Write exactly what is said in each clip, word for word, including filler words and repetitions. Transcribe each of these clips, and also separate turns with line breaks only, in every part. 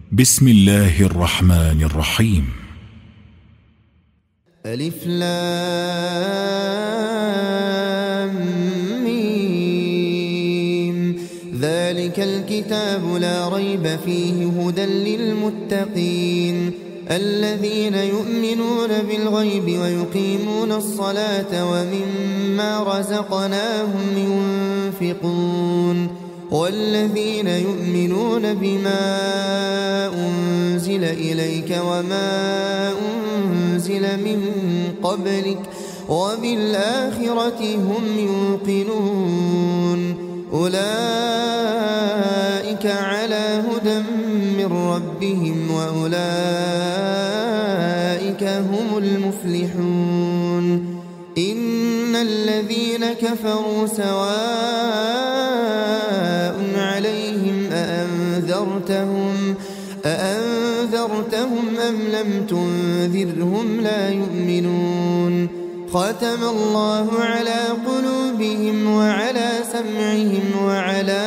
بسم الله الرحمن الرحيم.
ألف لام ميم. ذلك الكتاب لا ريب فيه هدى للمتقين الذين يؤمنون بالغيب ويقيمون الصلاة ومما رزقناهم ينفقون والذين يؤمنون بما أنزل إليك وما أنزل من قبلك وبالآخرة هم يوقنون أولئك على هدى من ربهم وأولئك هم المفلحون. إن الذين كفروا سواء عليهم أأنذرتهم أأنذرتهم أم لم تنذرهم لا يؤمنون. ختم الله على قلوبهم وعلى سمعهم وعلى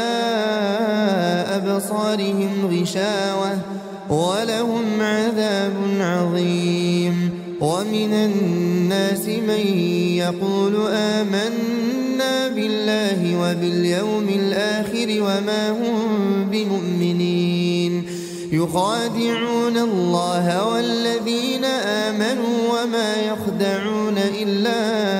أبصارهم غشاوة ولهم عذاب عظيم. ومن الناس من يقول آمنا بالله وباليوم الآخر وما هم بمؤمنين يخادعون الله والذين آمنوا وما يخدعون إلا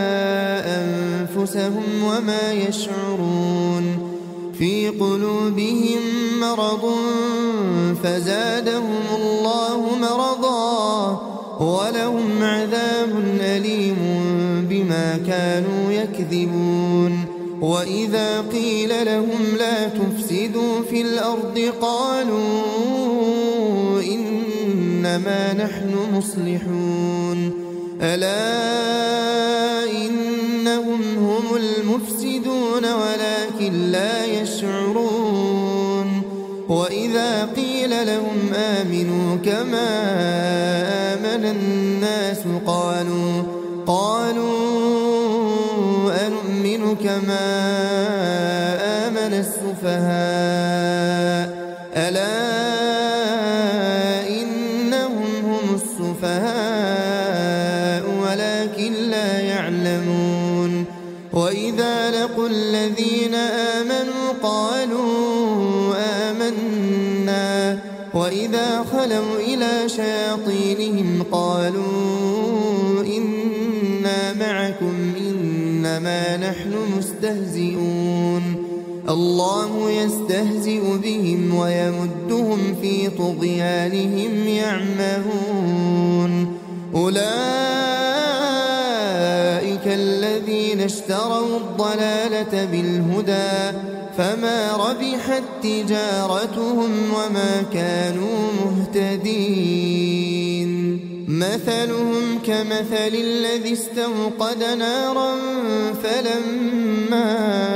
أنفسهم وما يشعرون. في قلوبهم مرض فزادهم الله مرضا ولهم عذاب أليم بما كانوا يكذبون. وإذا قيل لهم لا تفسدوا في الأرض قالوا إنما نحن مصلحون ألا إنهم هم المفسدون ولكن لا يشعرون. وإذا قيل لهم آمنوا كما آمن الناس قالوا قالوا أنؤمن كما آمن السفهاء ألا إنهم هم السفهاء ولكن لا يعلمون. وإذا لقوا الذين آمنوا قالوا آمنا وإذا خلوا إلى شياطينهم قالوا إنا معكم إنما نحن مستهزئون. الله يستهزئ بهم ويمدهم في طغيانهم يعمهون. أولئك الذين اشتروا الضلالة بالهدى فما ربحت تجارتهم وما كانوا مهتدين. مثلهم كمثل الذي استوقد نارا فلما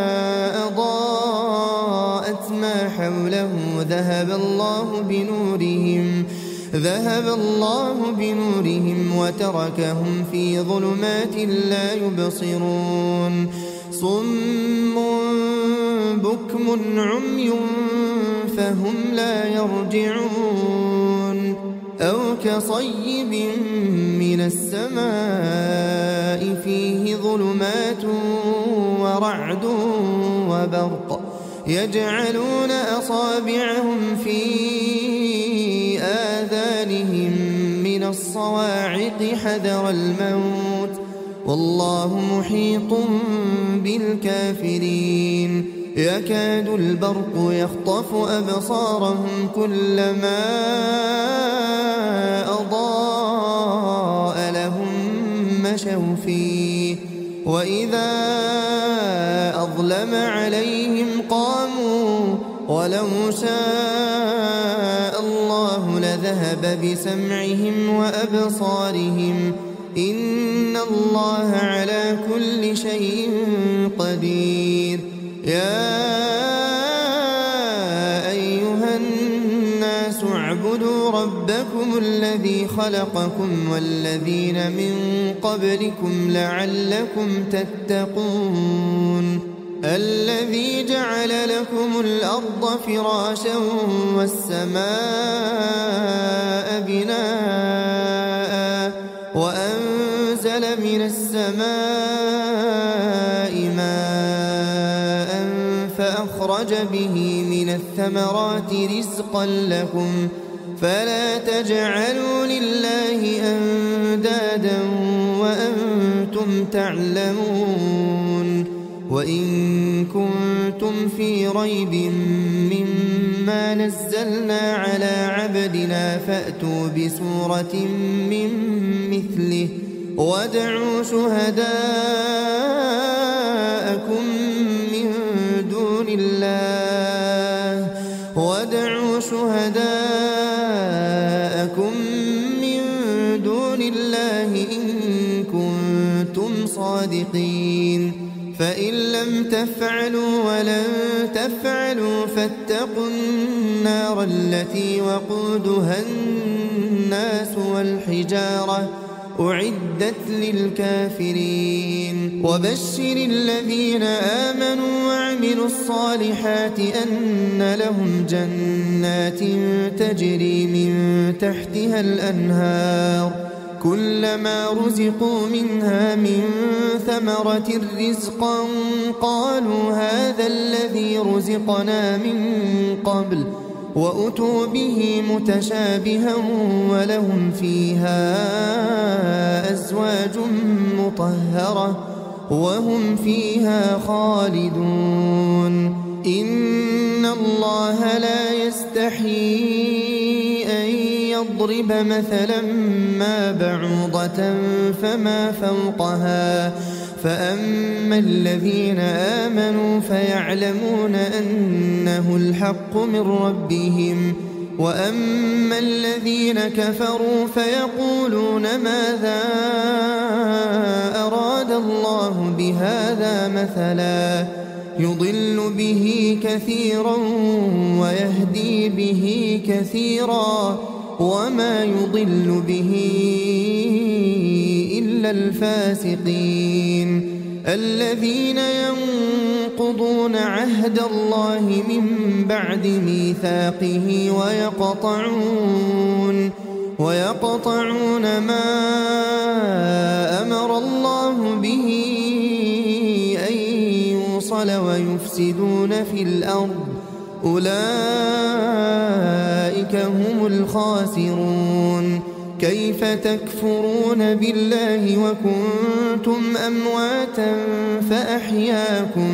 أضاءت ما حوله ذهب الله بنورهم ذهب الله بنورهم وتركهم في ظلمات لا يبصرون. صم بكم عمي فهم لا يرجعون. أو كصيب من السماء فيه ظلمات ورعد وبرق يجعلون أصابعهم في آذانهم من الصواعق حذر الموت والله محيط بالكافرين. يكاد البرق يخطف أبصارهم كلما أضاء لهم مشوا فيه وإذا أظلم عليهم قاموا ولو شاء الله لذهب بسمعهم وأبصارهم إن الله على كل شيء قدير. يا أيها الناس اعبدوا ربكم الذي خلقكم والذين من قبلكم لعلكم تتقون. الذي جعل لكم الأرض فراشا والسماء بناء وأنزل من السماء ماء فأخرج به من الثمرات رزقا لكم فلا تجعلوا لله أندادا وأنتم تعلمون وإن كنتم في ريب مما نزلنا على عبدنا فأتوا بسورة من مثله وادعوا شهداءكم من دون الله وادعوا شهداءكم من دون الله إن كنتم صادقين فإن لم تفعلوا ولن تفعلوا فاتقوا النار التي وقودها الناس والحجارة أعدت للكافرين وبشر الذين آمنوا وعملوا الصالحات أن لهم جنات تجري من تحتها الأنهار كلما رزقوا منها من ثمرة رزقا قالوا هذا الذي رزقنا من قبل وأتوا به متشابها ولهم فيها أزواج مطهرة وهم فيها خالدون إن الله لا يستحيي أن يضرب مثلا ما بعوضة فما فوقها فأما الذين آمنوا فيعلمون أنه الحق من ربهم وأما الذين كفروا فيقولون ماذا أراد الله بهذا مثلا يضل به كثيرا ويهدي به كثيرا وما يضل به إلا الفاسقين الذين ينقضون عهد الله من بعد ميثاقه ويقطعون ويقطعون ما أمر الله به أن يوصل ويفسدون في الأرض أولئك هم الخاسرون كيف تكفرون بالله وكنتم أمواتا فأحياكم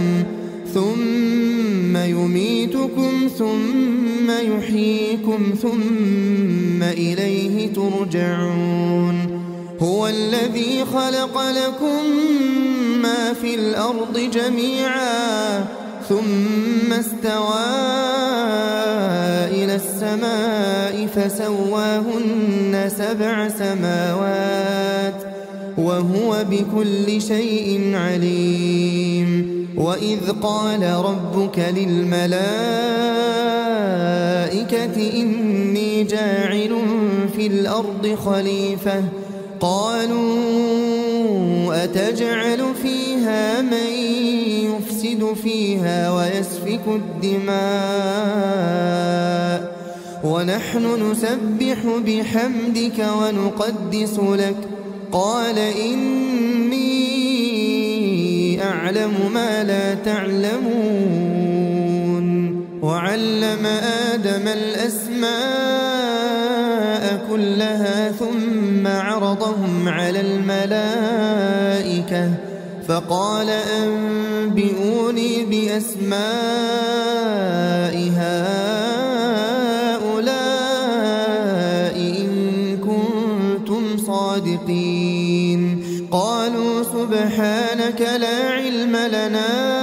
ثم يميتكم ثم يحييكم ثم إليه ترجعون هو الذي خلق لكم ما في الأرض جميعا ثم استوى إلى السماء فسواهن سبع سماوات وهو بكل شيء عليم وإذ قال ربك للملائكة إني جاعل في الأرض خليفة قالوا أتجعل فيها من يفسد فيها ويسفك الدماء ونحن نسبح بحمدك ونقدس لك قال إني أعلم ما لا تعلمون وعلم آدم الأسماء كلها ثم عرضهم على الملائكة فقال أنبئوني بأسماء هؤلاء إن كنتم صادقين قالوا سبحانك لا علم لنا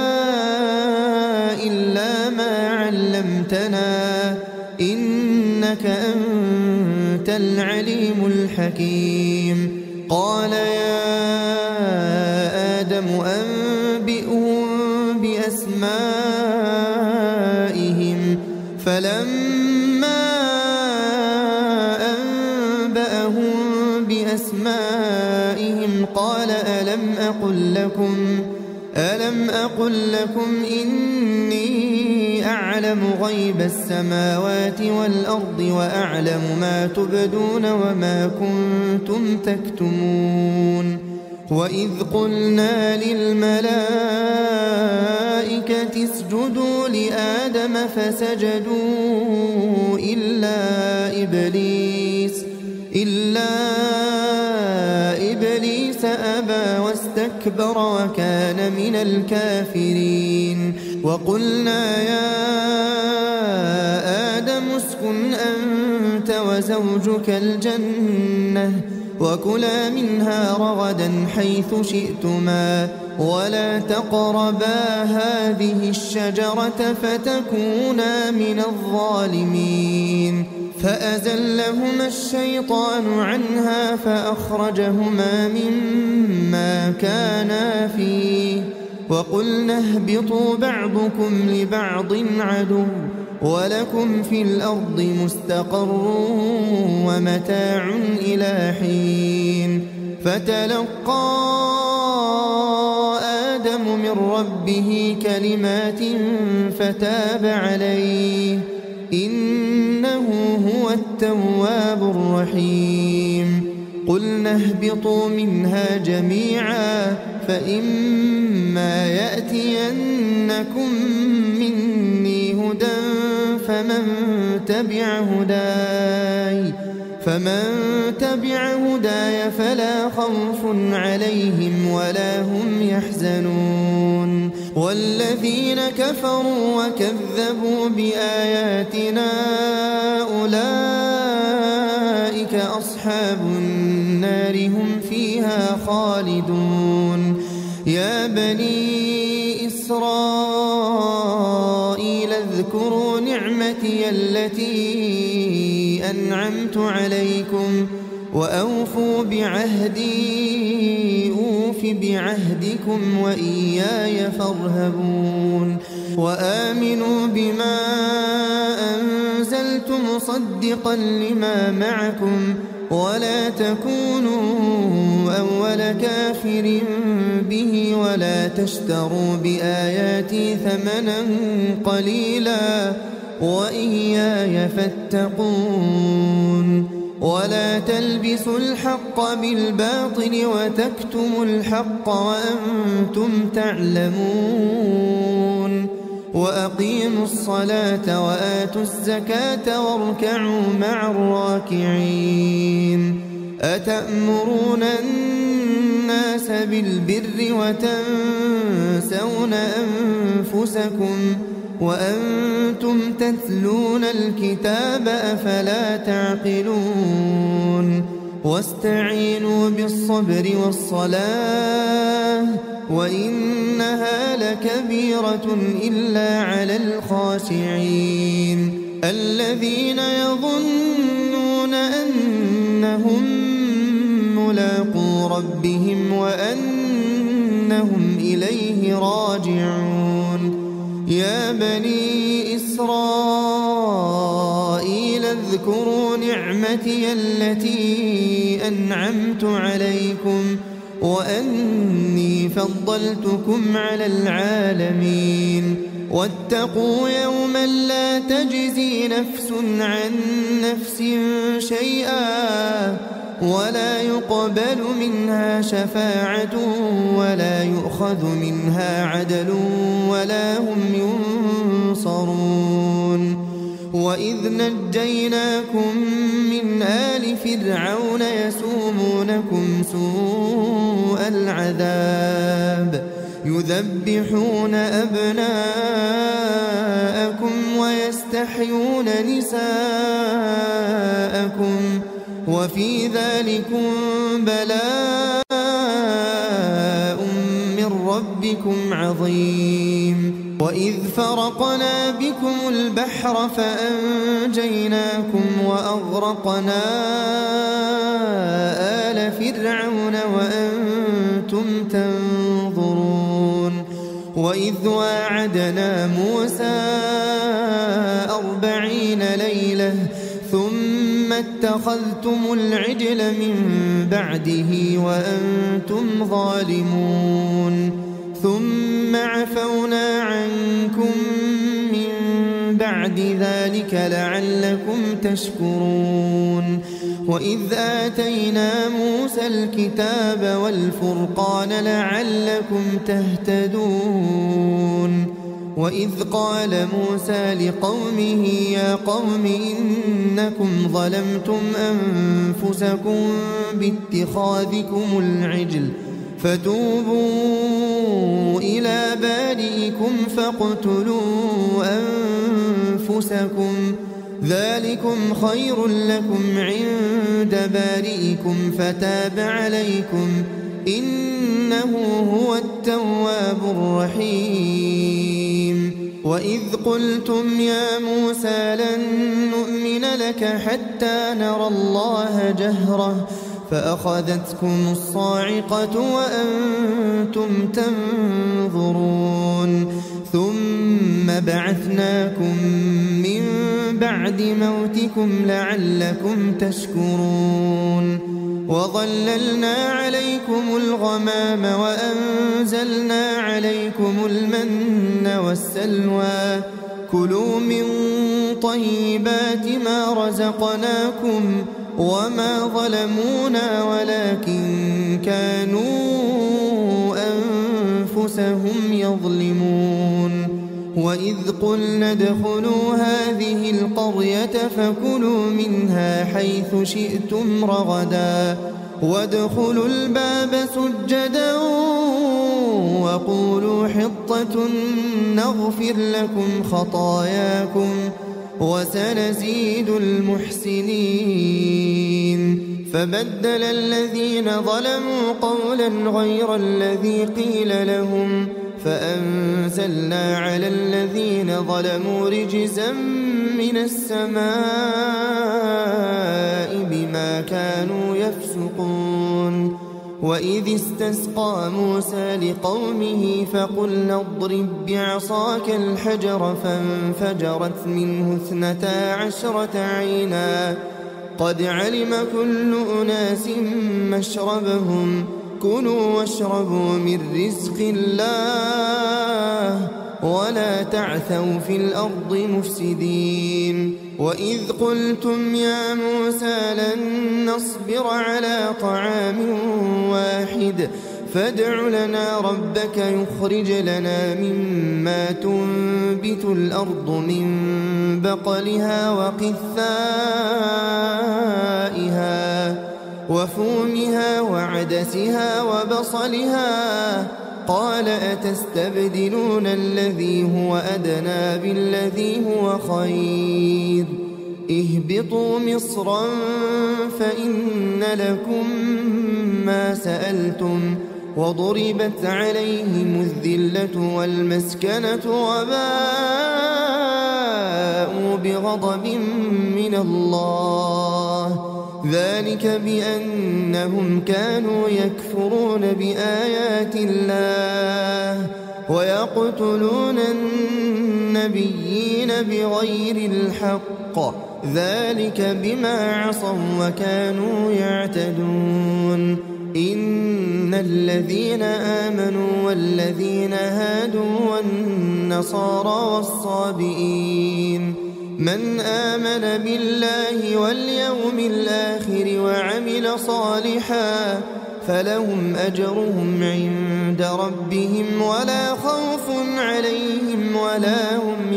إلا ما علمتنا إنك أنت العليم الحكيم قال يا آدم أنبئهم بأسمائهم فلما أنبأهم بأسمائهم قال ألم أقل لكم ألم أقل لكم إني أعلم غيب السماوات والأرض وأعلم ما تبدون وما كنتم تكتمون وإذ قلنا للملائكة اسجدوا لآدم فسجدوا إلا إبليس إلا إبليس أبى واستكبر وكان من الكافرين وقلنا يا آدم اسكن أنت وزوجك الجنة وكلا منها رغدا حيث شئتما ولا تقربا هذه الشجرة فتكونا من الظالمين فأزلهما الشيطان عنها فأخرجهما مما كانا فيه وقلنا اهبطوا بعضكم لبعض عدو ولكم في الأرض مستقر ومتاع إلى حين فتلقى آدم من ربه كلمات فتاب عليه إنه هو التواب الرحيم قلنا اهبطوا منها جميعا فإما يأتينكم مني هدى فمن تبع هداي فمن تبع هداي فلا خوف عليهم ولا هم يحزنون والذين كفروا وكذبوا بآياتنا أولئك أصحاب النار هم فيها خالدون يا بني إسرائيل اذكروا نعمتي التي أنعمت عليكم وأوفوا بعهدي أوف بعهدكم وإياي فارهبون وآمنوا بما أنزلت مصدقا لما معكم ولا تكونوا أول كافر به ولا تشتروا بآياتي ثمنا قليلا وإياي فاتقون ولا تلبسوا الحق بالباطل وتكتموا الحق وأنتم تعلمون وأقيموا الصلاة وآتوا الزكاة واركعوا مع الراكعين أتأمرون الناس بالبر وتنسون أنفسكم وأنتم تتلون الكتاب أفلا تعقلون واستعينوا بالصبر والصلاة وإنها لكبيرة إلا على الخاشعين الذين يظنون أنهم ملاقو ربهم وأنهم إليه راجعون يا بني إسرائيل اذكروا نعمتي التي أنعمت عليكم وأني فضلتكم على العالمين واتقوا يوما لا تجزي نفس عن نفس شيئا ولا يقبل منها شفاعة ولا يؤخذ منها عدل ولا هم ينصرون وإذ نجيناكم من آل فرعون يسومونكم سوء العذاب يذبحون أبناءكم ويستحيون نساءكم وفي ذلكم بلاء من ربكم عظيم وإذ فرقنا بكم البحر فأنجيناكم وأغرقنا آل فرعون وأنتم تنظرون وإذ واعدنا موسى أربعين ليلة ثم اتخذتم العجل من بعده وأنتم ظالمون ثم ثم عفونا عنكم من بعد ذلك لعلكم تشكرون وإذ آتينا موسى الكتاب والفرقان لعلكم تهتدون وإذ قال موسى لقومه يا قوم إنكم ظلمتم أنفسكم باتخاذكم العجل فتوبوا إلى بارئكم فاقتلوا أنفسكم ذلكم خير لكم عند بارئكم فتاب عليكم إنه هو التواب الرحيم وإذ قلتم يا موسى لن نؤمن لك حتى نرى الله جهرة فأخذتكم الصاعقة وأنتم تنظرون ثم بعثناكم من بعد موتكم لعلكم تشكرون وظللنا عليكم الغمام وأنزلنا عليكم المن والسلوى كلوا من طيبات ما رزقناكم وما ظلمونا ولكن كانوا أنفسهم يظلمون وإذ قلنا ادخلوا هذه القرية فكلوا منها حيث شئتم رغدا وادخلوا الباب سجدا وقولوا حطة نغفر لكم خطاياكم وسنزيد المحسنين فبدل الذين ظلموا قولا غير الذي قيل لهم فأنزلنا على الذين ظلموا رجزا من السماء بما كانوا يفسقون وإذ استسقى موسى لقومه فقلنا اضرب بعصاك الحجر فانفجرت منه اثنتا عشرة عينا قد علم كل أناس مشربهم كلوا واشربوا من رزق الله ولا تعثوا في الأرض مفسدين وإذ قلتم يا موسى لن نصبر على طعام واحد فادع لنا ربك يخرج لنا مما تنبت الأرض من بقلها وقثائها وفومها وعدسها وبصلها قال أتستبدلون الذي هو أدنى بالذي هو خير اهبطوا مصرا فإن لكم ما سألتم وضربت عليهم الذلة والمسكنة وباءوا بغضب من الله ذلك بأنهم كانوا يكفرون بآيات الله ويقتلون النبيين بغير الحق ذلك بما عصوا وكانوا يعتدون إن الذين آمنوا والذين هادوا والنصارى والصابئين من آمن بالله واليوم الآخر وعمل صالحا فلهم أجرهم عند ربهم ولا خوف عليهم ولا هم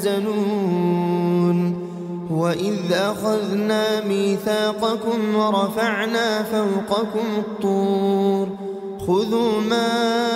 يحزنون وإذ أخذنا ميثاقكم ورفعنا فوقكم الطور خذوا ما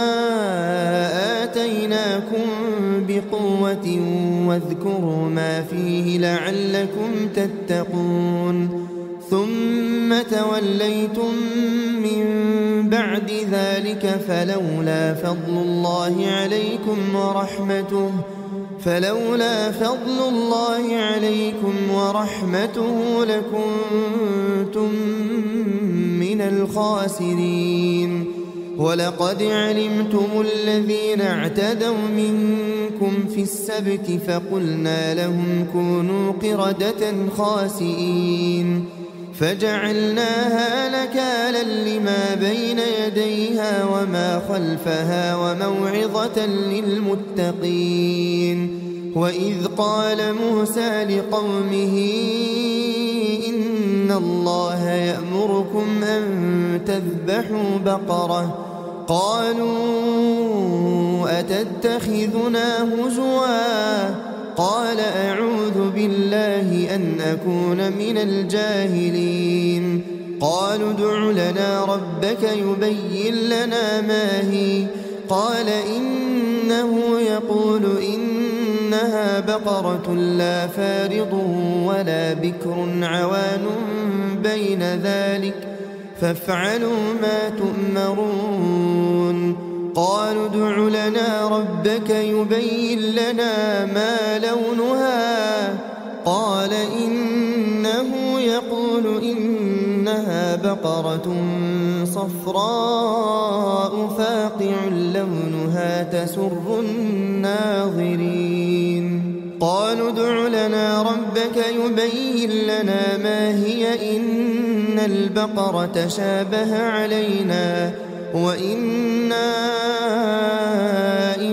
آتيناكم بقوة واذكروا ما فيه لعلكم تتقون ثم توليتم من بعد ذلك فلولا فضل الله عليكم ورحمته فلولا فضل الله عليكم ورحمته لكنتم من الخاسرين ولقد علمتم الذين اعتدوا منكم في السبت فقلنا لهم كونوا قردة خاسئين فجعلناها نكالا لما بين يديها وما خلفها وموعظة للمتقين. وإذ قال موسى لقومه إن الله يأمركم أن تذبحوا بقرة قالوا أتتخذنا هزوا قال أعوذ بالله أن أكون من الجاهلين. قالوا ادع لنا ربك يبين لنا ما هي قال إنه يقول إنها بقرة لا فارض ولا بكر عوان بين ذلك فافعلوا ما تؤمرون. قالوا ادع لنا ربك يبين لنا ما لونها قال إنه يقول إنها بقرة صفراء فاقع لونها تسر الناظرين. قالوا ادع لنا ربك يبين لنا ما هي إن البقرة شابه علينا وإنا إن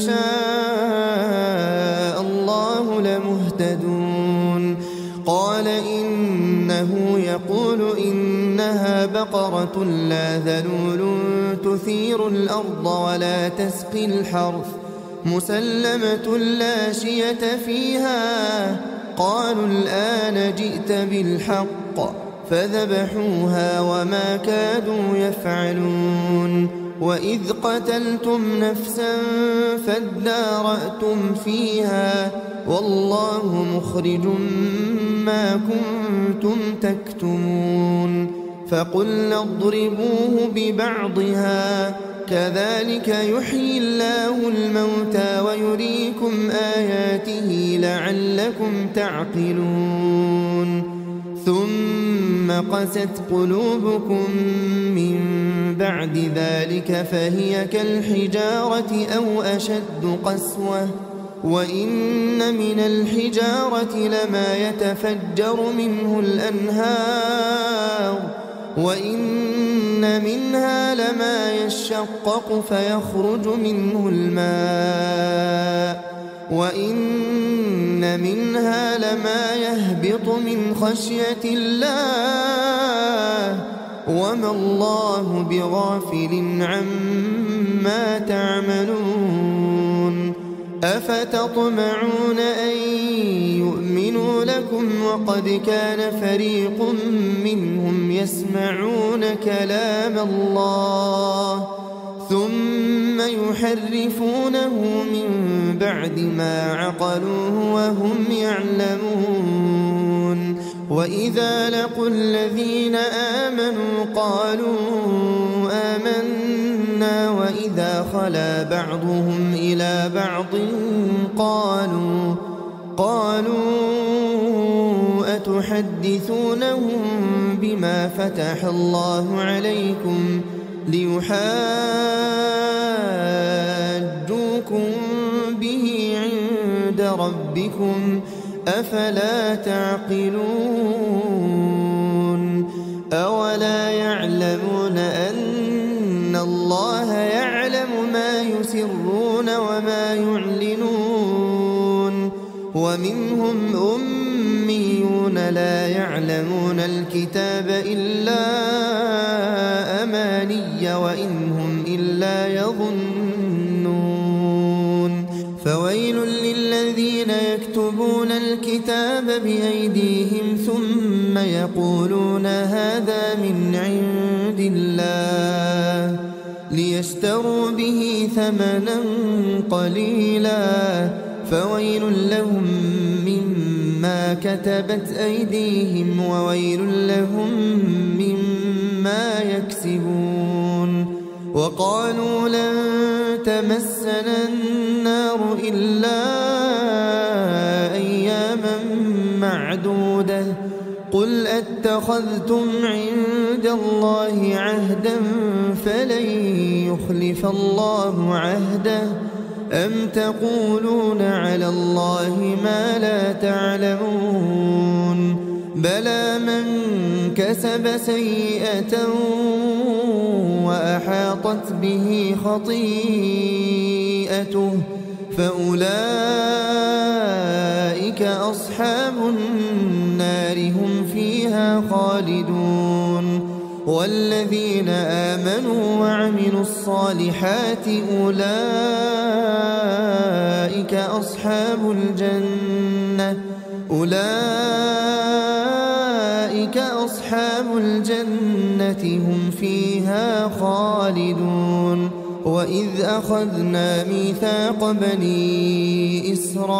شاء الله لمهتدون. قال إنه يقول إنها بقرة لا ذلول تثير الأرض ولا تسقي الحرث مسلمة لا شية فيها. قالوا الآن جئت بالحق فذبحوها وما كادوا يفعلون. وإذ قتلتم نفسا فادارأتم فيها والله مخرج ما كنتم تكتمون. فقلنا اضربوه ببعضها كذلك يحيي الله الموتى ويريكم آياته لعلكم تعقلون. ثم قست قلوبكم من بعد ذلك فهي كالحجارة أو أشد قسوة وإن من الحجارة لما يتفجر منه الأنهار وإن منها لما يشقق فيخرج منه الماء وإن منها لما يهبط من خشية الله وما الله بغافل عما تعملون. أفتطمعون أن يؤمنوا لكم وقد كان فريق منهم يسمعون كلام الله ثم يحرفونه من بعد ما عقلوه وهم يعلمون. وإذا لقوا الذين آمنوا قالوا آمنا وإذا خلا بعضهم إلى بعض قالوا قالوا أتحدثونهم بما فتح الله عليكم ليحاجوكم به عند ربكم أفلا تعقلون. أولا يعلمون أن الله يعلم ما يسرون وما يعلنون. ومنهم أميون لا يعلمون الكتاب إلا أماني وإن هم إلا يظنون. فويل للذين يكتبون الكتاب بأيديهم ثم يقولون هذا من عند الله ليشتروا به ثمنا قليلا فويل لهم مما كتبت أيديهم وويل لهم مما يكسبون. وقالوا لن تمسنا النار إلا أياما معدودة قل أتخذتم عند الله عهدا فلن يخلف الله عهده أم تقولون على الله ما لا تعلمون. بلى من كسب سيئة وأحاطت به خطيئته فأولئك أصحاب النار هم فيها خالدون والذين آمنوا وعملوا الصالحات أولئك أصحاب الجنة أولئك أصحاب الجنة هم فيها خالدون وإذ أخذنا ميثاق بني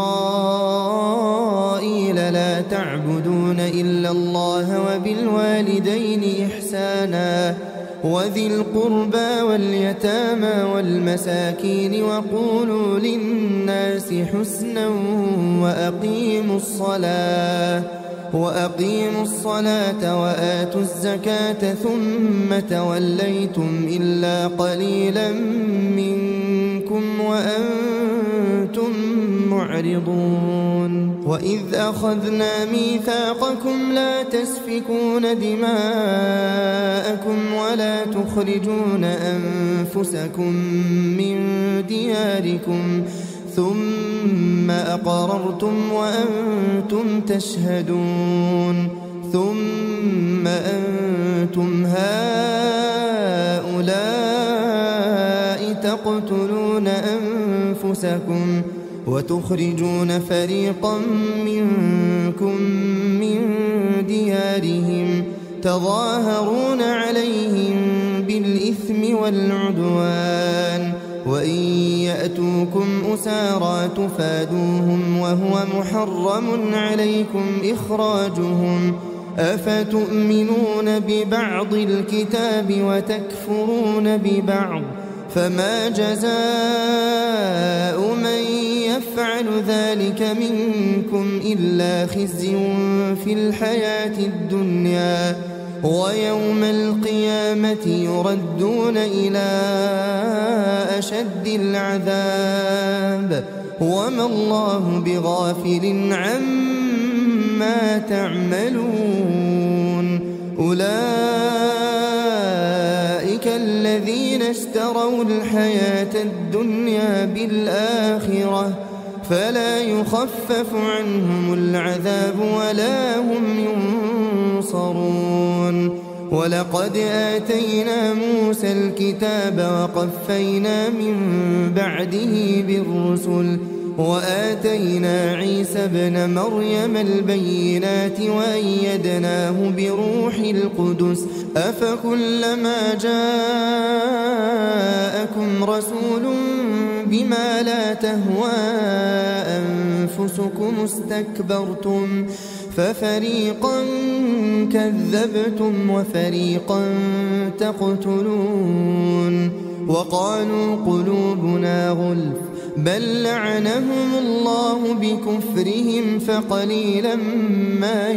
إسرائيل لا تعبدون إلا الله وبالوالدين إحسانا وذي القربى واليتامى والمساكين وقولوا للناس حسنا وأقيموا الصلاة وأقيموا الصلاة وآتوا الزكاة ثم توليتم إلا قليلا منكم وأنتم معرضون وإذ أخذنا ميثاقكم لا تسفكون دماءكم ولا تخرجون أنفسكم من دياركم ثم أقررتم وأنتم تشهدون ثم أنتم هؤلاء تقتلون أنفسكم وتخرجون فريقا منكم من ديارهم تظاهرون عليهم بالإثم والعدوان وإن يأتوكم أسارى تفادوهم وهو محرم عليكم إخراجهم أفتؤمنون ببعض الكتاب وتكفرون ببعض فما جزاء من يفعل ذلك منكم إلا خزي في الحياة الدنيا ويوم القيامة يردون إلى أشد العذاب وما الله بغافل عما تعملون أولئك الذين اشتروا الحياة الدنيا بالآخرة فلا يخفف عنهم العذاب ولا هم ينصرون ولقد آتينا موسى الكتاب وقفينا من بعده بالرسل وآتينا عيسى ابن مريم البينات وأيدناه بروح القدس أفكلما جاءكم رسول بما لا تهوى أنفسكم استكبرتم ففريقا كذبتم وفريقا تقتلون وقالوا قلوبنا غلف بل لعنهم الله بكفرهم فقليلا ما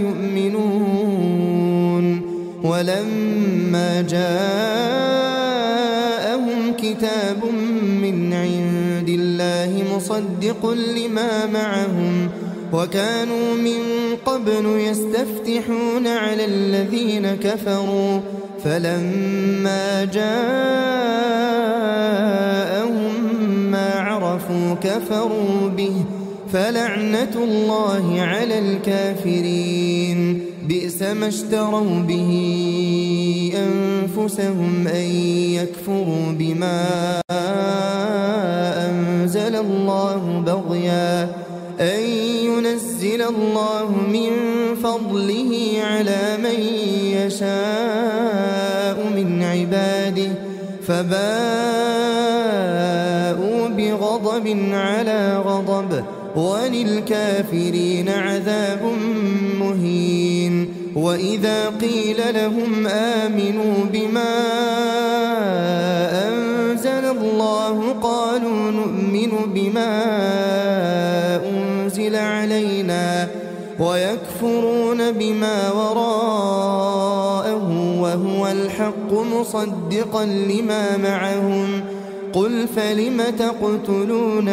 يؤمنون ولما جاءهم كتاب من عند الله مصدق لما معهم وكانوا من قبل يستفتحون على الذين كفروا فلما جاءهم ما عرفوا كفروا به فلعنة الله على الكافرين بئس ما اشتروا به أنفسهم أن يكفروا بما أنزل الله بغيا أن ينزل الله من فضله على من يشاء من عباده فباءوا بغضب على غضب وللكافرين عذاب مهين وإذا قيل لهم آمنوا بما أنزل الله قالوا نؤمن بما أنزل علينا ويكفرون بما وراءه وهو الحق مصدقا لما معهم قل فلم تقتلون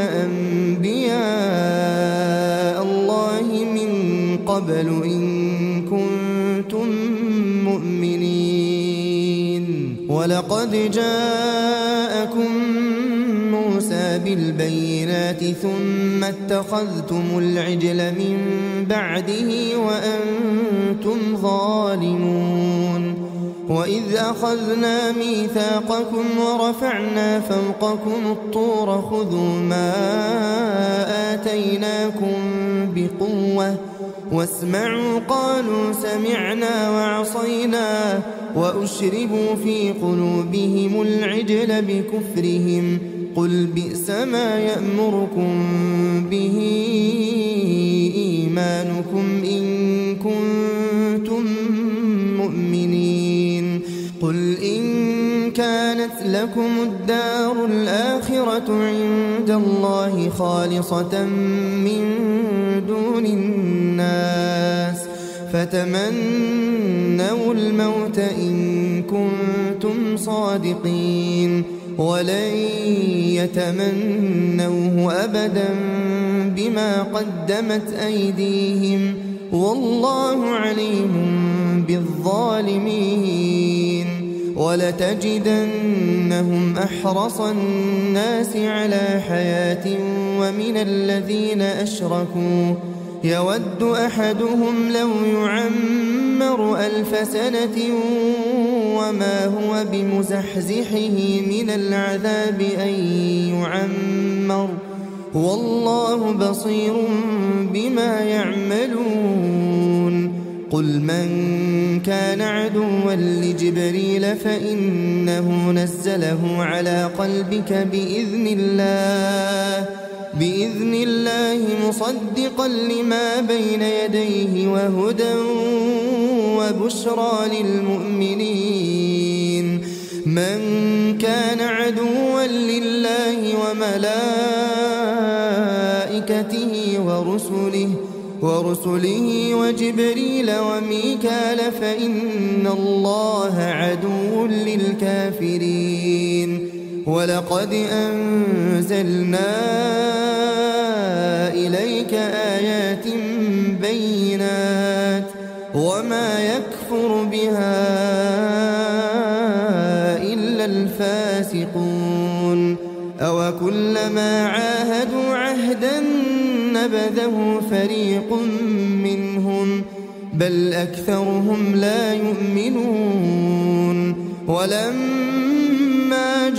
أنبياء الله من قبل إن كنتم مؤمنين. ولقد جاءكم موسى بالبينات ثم اتخذتم العجل من بعده وأنتم ظالمون. وإذ أخذنا ميثاقكم ورفعنا فوقكم الطور خذوا ما آتيناكم بقوة واسمعوا قالوا سمعنا وعصينا وأشربوا في قلوبهم العجل بكفرهم قل بئس ما يأمركم به إيمانكم إن كنتم مؤمنين. قل إن كانت لكم الدار الآخرة عند الله خالصة من دون الناس فتمنوا الموت إن كنتم صادقين ولن يتمنوه أبدا بما قدمت أيديهم والله عليم بالظالمين. ولتجدنهم أحرص الناس على حياة ومن الذين أشركوا يود أحدهم لو يعمر ألف سنة وما هو بمزحزحه من العذاب أن يعمر والله بصير بما يعملون. قل من كان عدوا لجبريل فإنه نزله على قلبك بإذن الله بإذن الله مصدقا لما بين يديه وهدى وبشرى للمؤمنين. من كان عدوا لله وملائكته ورسله ورسله وجبريل وميكال فإن الله عدو للكافرين. ولقد أنزلنا إليك آيات بينات وما يكفر بها إلا الفاسقون. أوكلما عاهدوا عهدا نبذه فريق منهم بل أكثرهم لا يؤمنون. ولما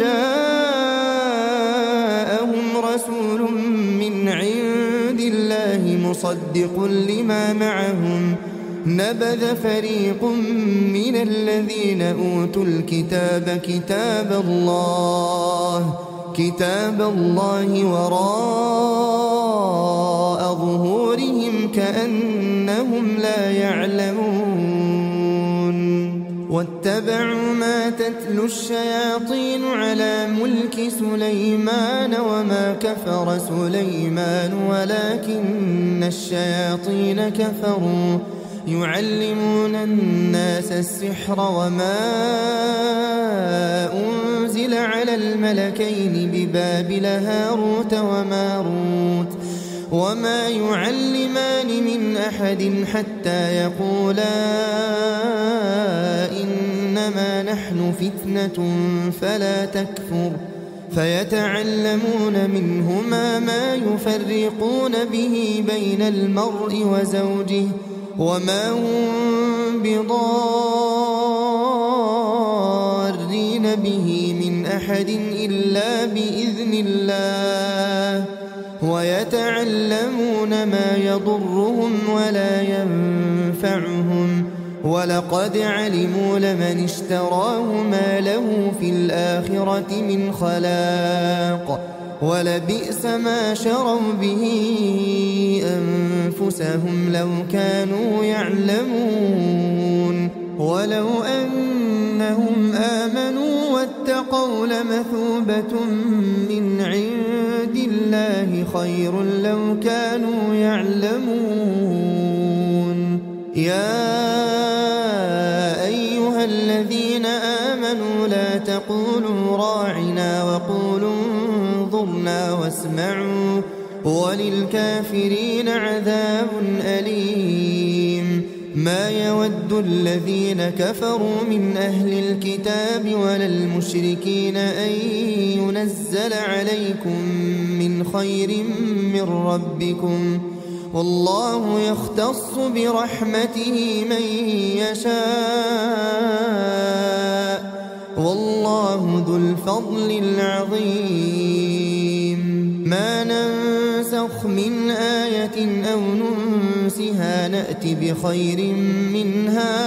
جاءهم رسول من عند الله مصدق لما معهم نبذ فريق من الذين أوتوا الكتاب كتاب الله كتاب الله وراء ظهورهم كأنهم لا يعلمون. واتبعوا ما تتلو الشياطين على ملك سليمان وما كفر سليمان ولكن الشياطين كفروا يعلمون الناس السحر وما أنزل على الملكين ببابل هاروت وماروت وما يعلمان من أحد حتى يقولا إنما نحن فتنة فلا تكفر فيتعلمون منهما ما يفرقون به بين المرء وزوجه وما هم بضارين به من أحد إلا بإذن الله ويتعلمون ما يضرهم ولا ينفعهم ولقد علموا لمن اشتراه ما له في الآخرة من خلاق ولبئس ما شروا به أنفسهم لو كانوا يعلمون. ولو أنهم آمنوا واتقوا لمثوبة من عند الله خير لو كانوا يعلمون. يا أيها الذين آمنوا لا تقولوا راعنا وقولوا انظرنا واسمعوا وللكافرين عذاب أليم. ما يود الذين كفروا من أهل الكتاب ولا المشركين أن ينزل عليكم من خير من ربكم والله يختص برحمته من يشاء والله ذو الفضل العظيم. ما ننسخ من آية أو ننسها نأت بخير منها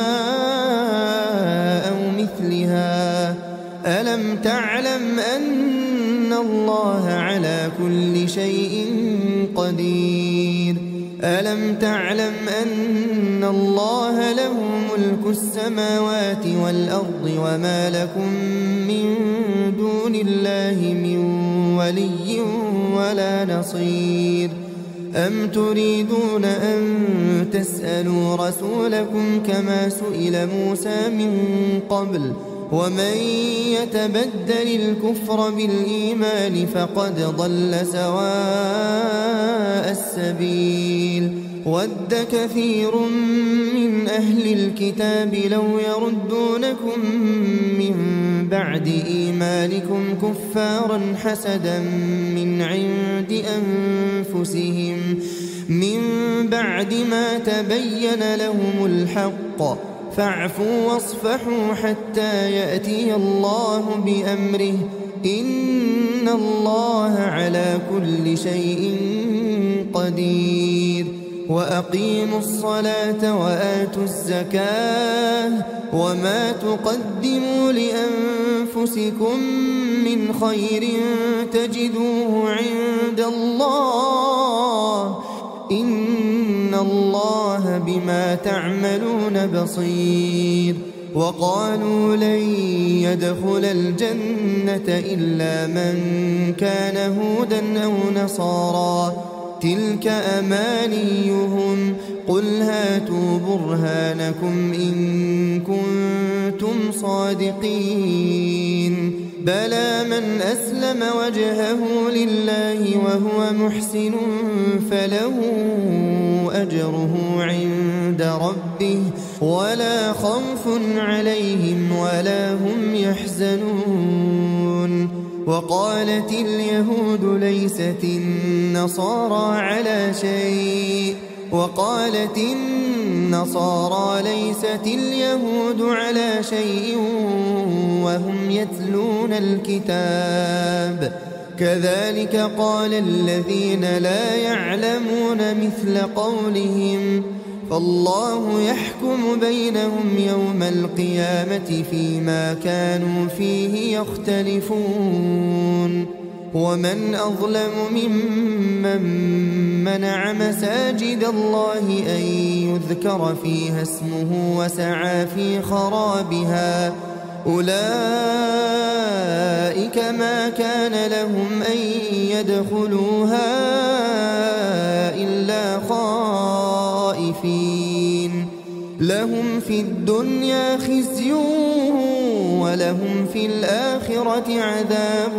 أو مثلها. ألم تعلم أن الله على كل شيء قدير؟ ألم تعلم أن الله له ملك السماوات والأرض وما لكم من دون الله من ولي ولا نصير؟ أم تريدون أن تسألوا رسولكم كما سئل موسى من قبل ومن يتبدل الكفر بالإيمان فقد ضل سواء السبيل. ود كثير من أهل الكتاب لو يردونكم من بعد إيمانكم كفارا حسدا من عند أنفسهم من بعد ما تبين لهم الحق فاعفوا واصفحوا حتى يأتي الله بأمره إن الله على كل شيء قدير. وأقيموا الصلاة وآتوا الزكاة وما تقدموا لأنفسكم من خير تجدوه عند الله إن الله بما تعملون بصير. وقالوا لن يدخل الجنة إلا من كان هودا أو نصارى تلك أمانيهم قل هاتوا برهانكم إن كنتم صادقين. بلى من أسلم وجهه لله وهو محسن فله أجره عند ربه ولا خوف عليهم ولا هم يحزنون. وقالت اليهود ليست النصارى على شيء وقالت النصارى ليست اليهود على شيء وهم يتلون الكتاب كذلك قال الذين لا يعلمون مثل قولهم فالله يحكم بينهم يوم القيامة فيما كانوا فيه يختلفون. ومن أظلم ممن منع مساجد الله أن يذكر فيها اسمه وسعى في خرابها أولئك ما كان لهم أن يدخلوها إلا خائفين لهم في الدنيا خزي ولهم في الآخرة عذاب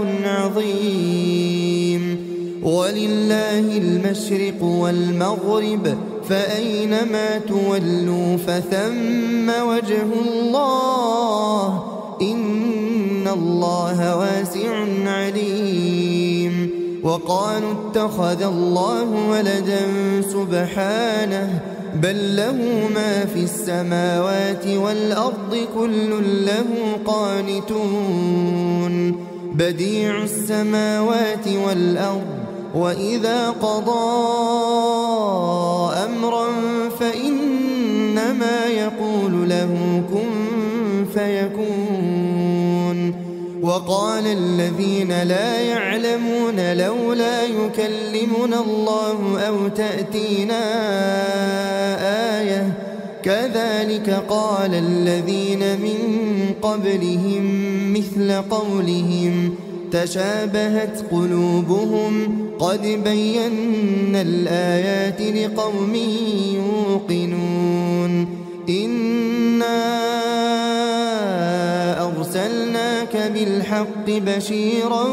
عظيم. ولله المشرق والمغرب فأينما تولوا فثم وجه الله إن الله واسع عليم. وقالوا اتخذ الله ولدا سبحانه بل له ما في السماوات والأرض كل له قانتون. بديع السماوات والأرض وإذا قضى أمرا فإنما يقول له كن فيكون. وقال الذين لا يعلمون لولا يكلمنا الله أو تأتينا آية كذلك قال الذين من قبلهم مثل قولهم تشابهت قلوبهم قد بينا الآيات لقوم يوقنون. إنا أرسلناك بالحق بشيرا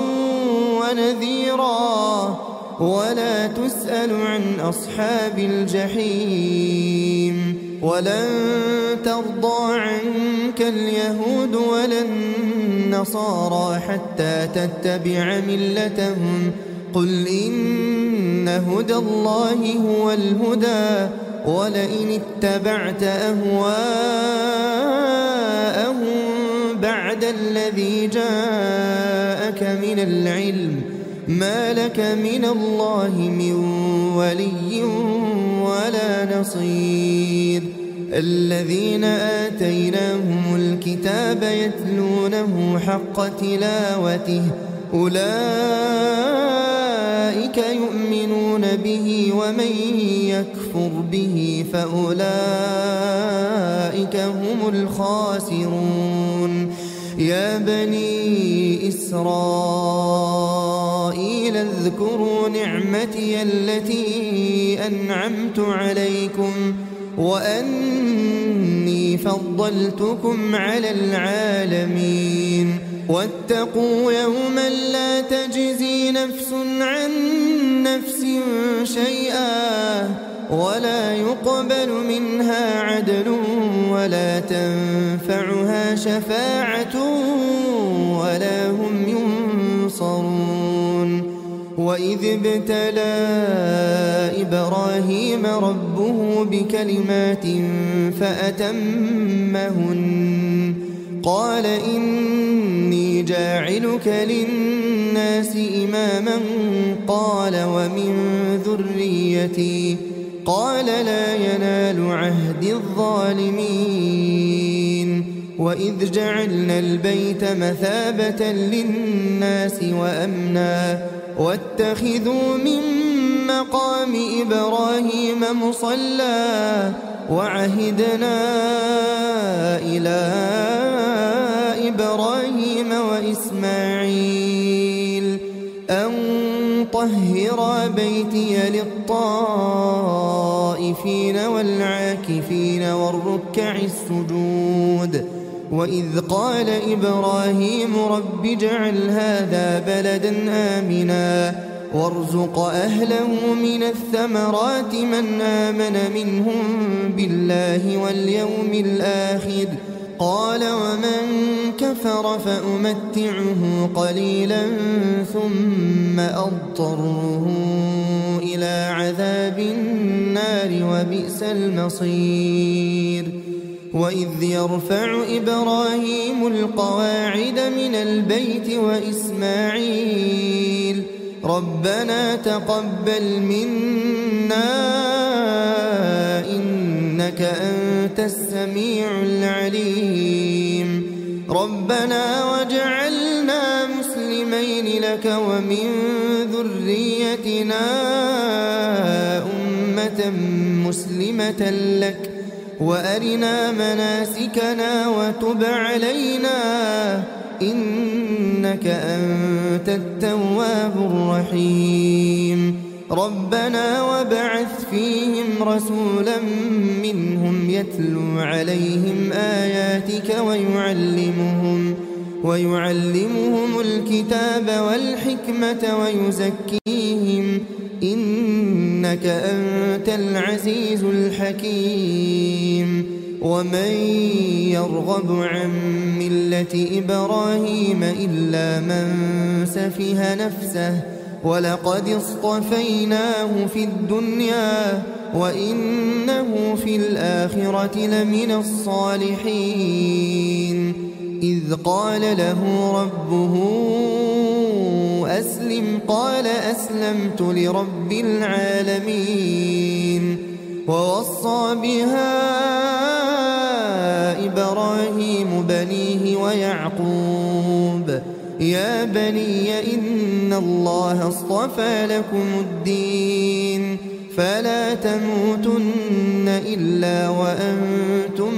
ونذيرا ولا تسأل عن أصحاب الجحيم ولن ترضى عنك اليهود ولا النصارى حتى تتبع ملتهم قل إن هدى الله هو الهدى ولئن اتبعت أهواءهم بعد الذي جاءك من العلم ما لك من الله من ولي ولا نصير الذين آتيناهم الكتاب يتلونه حق تلاوته أولئك يؤمنون به ومن يكفر به فأولئك هم الخاسرون يا بني إسرائيل اذكروا نعمتي التي أنعمت عليكم وأني فضلتكم على العالمين واتقوا يوما لا تجزي نفس عن نفس شيئا ولا يقبل منها عدل ولا تنفعها شفاعة ولا هم ينصرون وإذ ابتلى إبراهيم ربه بكلمات فأتمهن قال إني جاعلك للناس إماما قال ومن ذريتي قال لا ينال عهد الظالمين وإذ جعلنا البيت مثابة للناس وأمنا واتخذوا من مقام إبراهيم مصلى وعهدنا إلى إبراهيم وإسماعيل أن طهرا بيتي للطائفين والعاكفين والركع السجود وإذ قال إبراهيم رب اجعل هذا بلدا آمنا وارزق أهله من الثمرات من آمن منهم بالله واليوم الآخر قال ومن كفر فأمتعه قليلا ثم أضطره إلى عذاب النار وبئس المصير وإذ يرفع إبراهيم القواعد من البيت وإسماعيل ربنا تقبل منا إنك أنت السميع العليم ربنا واجعلنا مسلمين لك ومن ذريتنا أمة مسلمة لك وأرنا مناسكنا وتب علينا إنك أنت التواب الرحيم ربنا وابعث فيهم رسولا منهم يتلو عليهم آياتك ويعلمهم ويعلمهم الكتاب والحكمة ويزكيهم إنك أنت العزيز الحكيم ومن يرغب عن ملة إبراهيم إلا من سفه نفسه ولقد اصطفيناه في الدنيا وإنه في الآخرة لمن الصالحين إذ قال له ربه أسلم قال أسلمت لرب العالمين ووصى بها إبراهيم بنيه ويعقوب يا بني إن الله اصطفى لكم الدين فلا تموتن إلا وأنتم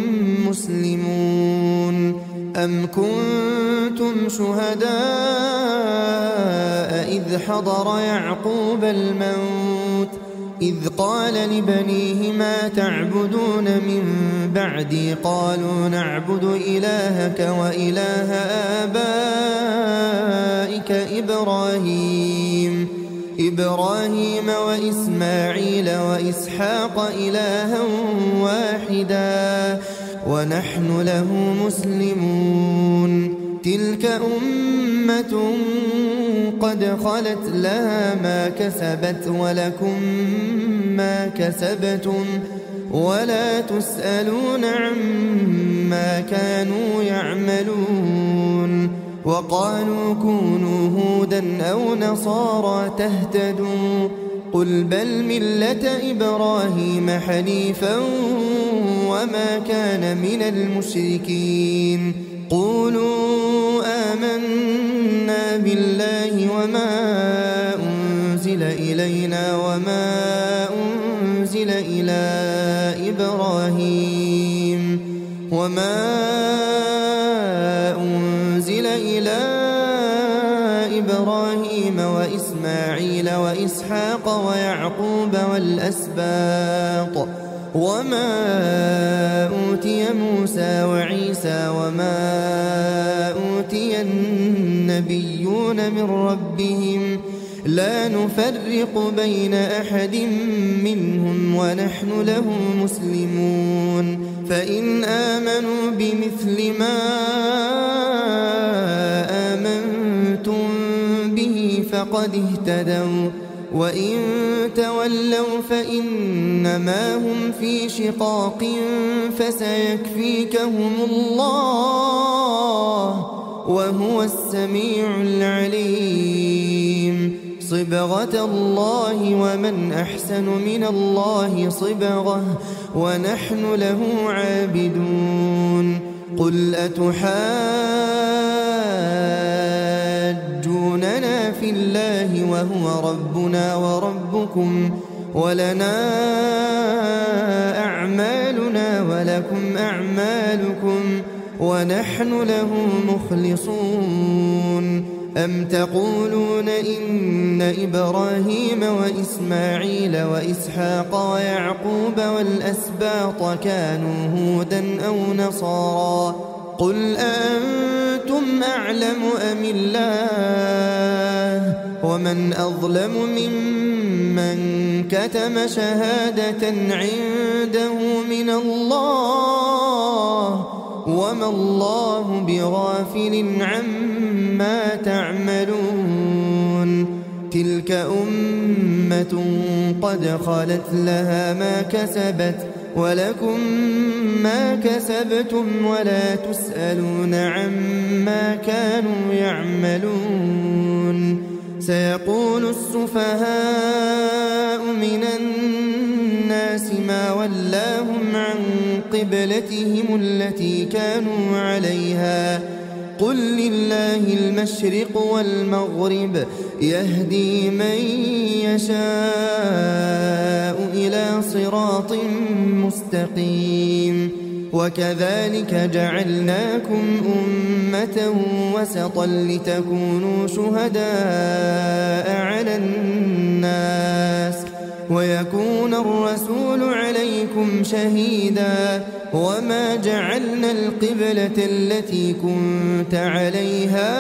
مسلمون أم كنتم شهداء إذ حضر يعقوب الموت إذ قال لبنيه ما تعبدون من بعدي قالوا نعبد إلهك وإله آبائك إبراهيم إبراهيم وإسماعيل وإسحاق إلها واحدا ونحن له مسلمون تلك أمة قد خلت لها ما كسبت ولكم ما كسبتم ولا تسألون عما كانوا يعملون وقالوا كونوا هودا أو نصارى تهتدوا قل بل ملة إبراهيم حنيفا وما كان من المشركين قولوا آمنا بالله وما أنزل إلينا وما أنزل إلى إبراهيم وما أنزل إلى إبراهيم وإسماعيل وإسحاق ويعقوب والأسباط وما أوتي موسى وعيسى وما أوتي النبيون من ربهم لا نفرق بين أحد منهم ونحن له مسلمون فإن آمنوا بمثل ما آمنتم به فقد اهتدوا وإن تولوا فإنما هم في شقاق فسيكفيكهم الله وهو السميع العليم صبغة الله ومن أحسن من الله صبغة ونحن له عابدون قل أتحاجوننا في الله وهو ربنا وربكم ولنا أعمالنا ولكم أعمالكم ونحن له مخلصون أم تقولون إن إبراهيم وإسماعيل وإسحاق ويعقوب والأسباط كانوا هودا أو نصارى قل أنتم أعلم أم الله ومن أظلم ممن كتم شهادة عنده من الله وما الله بغافل عما تعملون تلك أمة قد خلت لها ما كسبت ولكم ما كسبتم ولا تسألون عما كانوا يعملون سيقول السفهاء من الناس ما ولاهم عن قبلتهم التي كانوا عليها قل لله المشرق والمغرب يهدي من يشاء إلى صراط مستقيم وكذلك جعلناكم أمة وسطا لتكونوا شهداء على الناس ويكون الرسول عليكم شهيدا وما جعلنا القبلة التي كنت عليها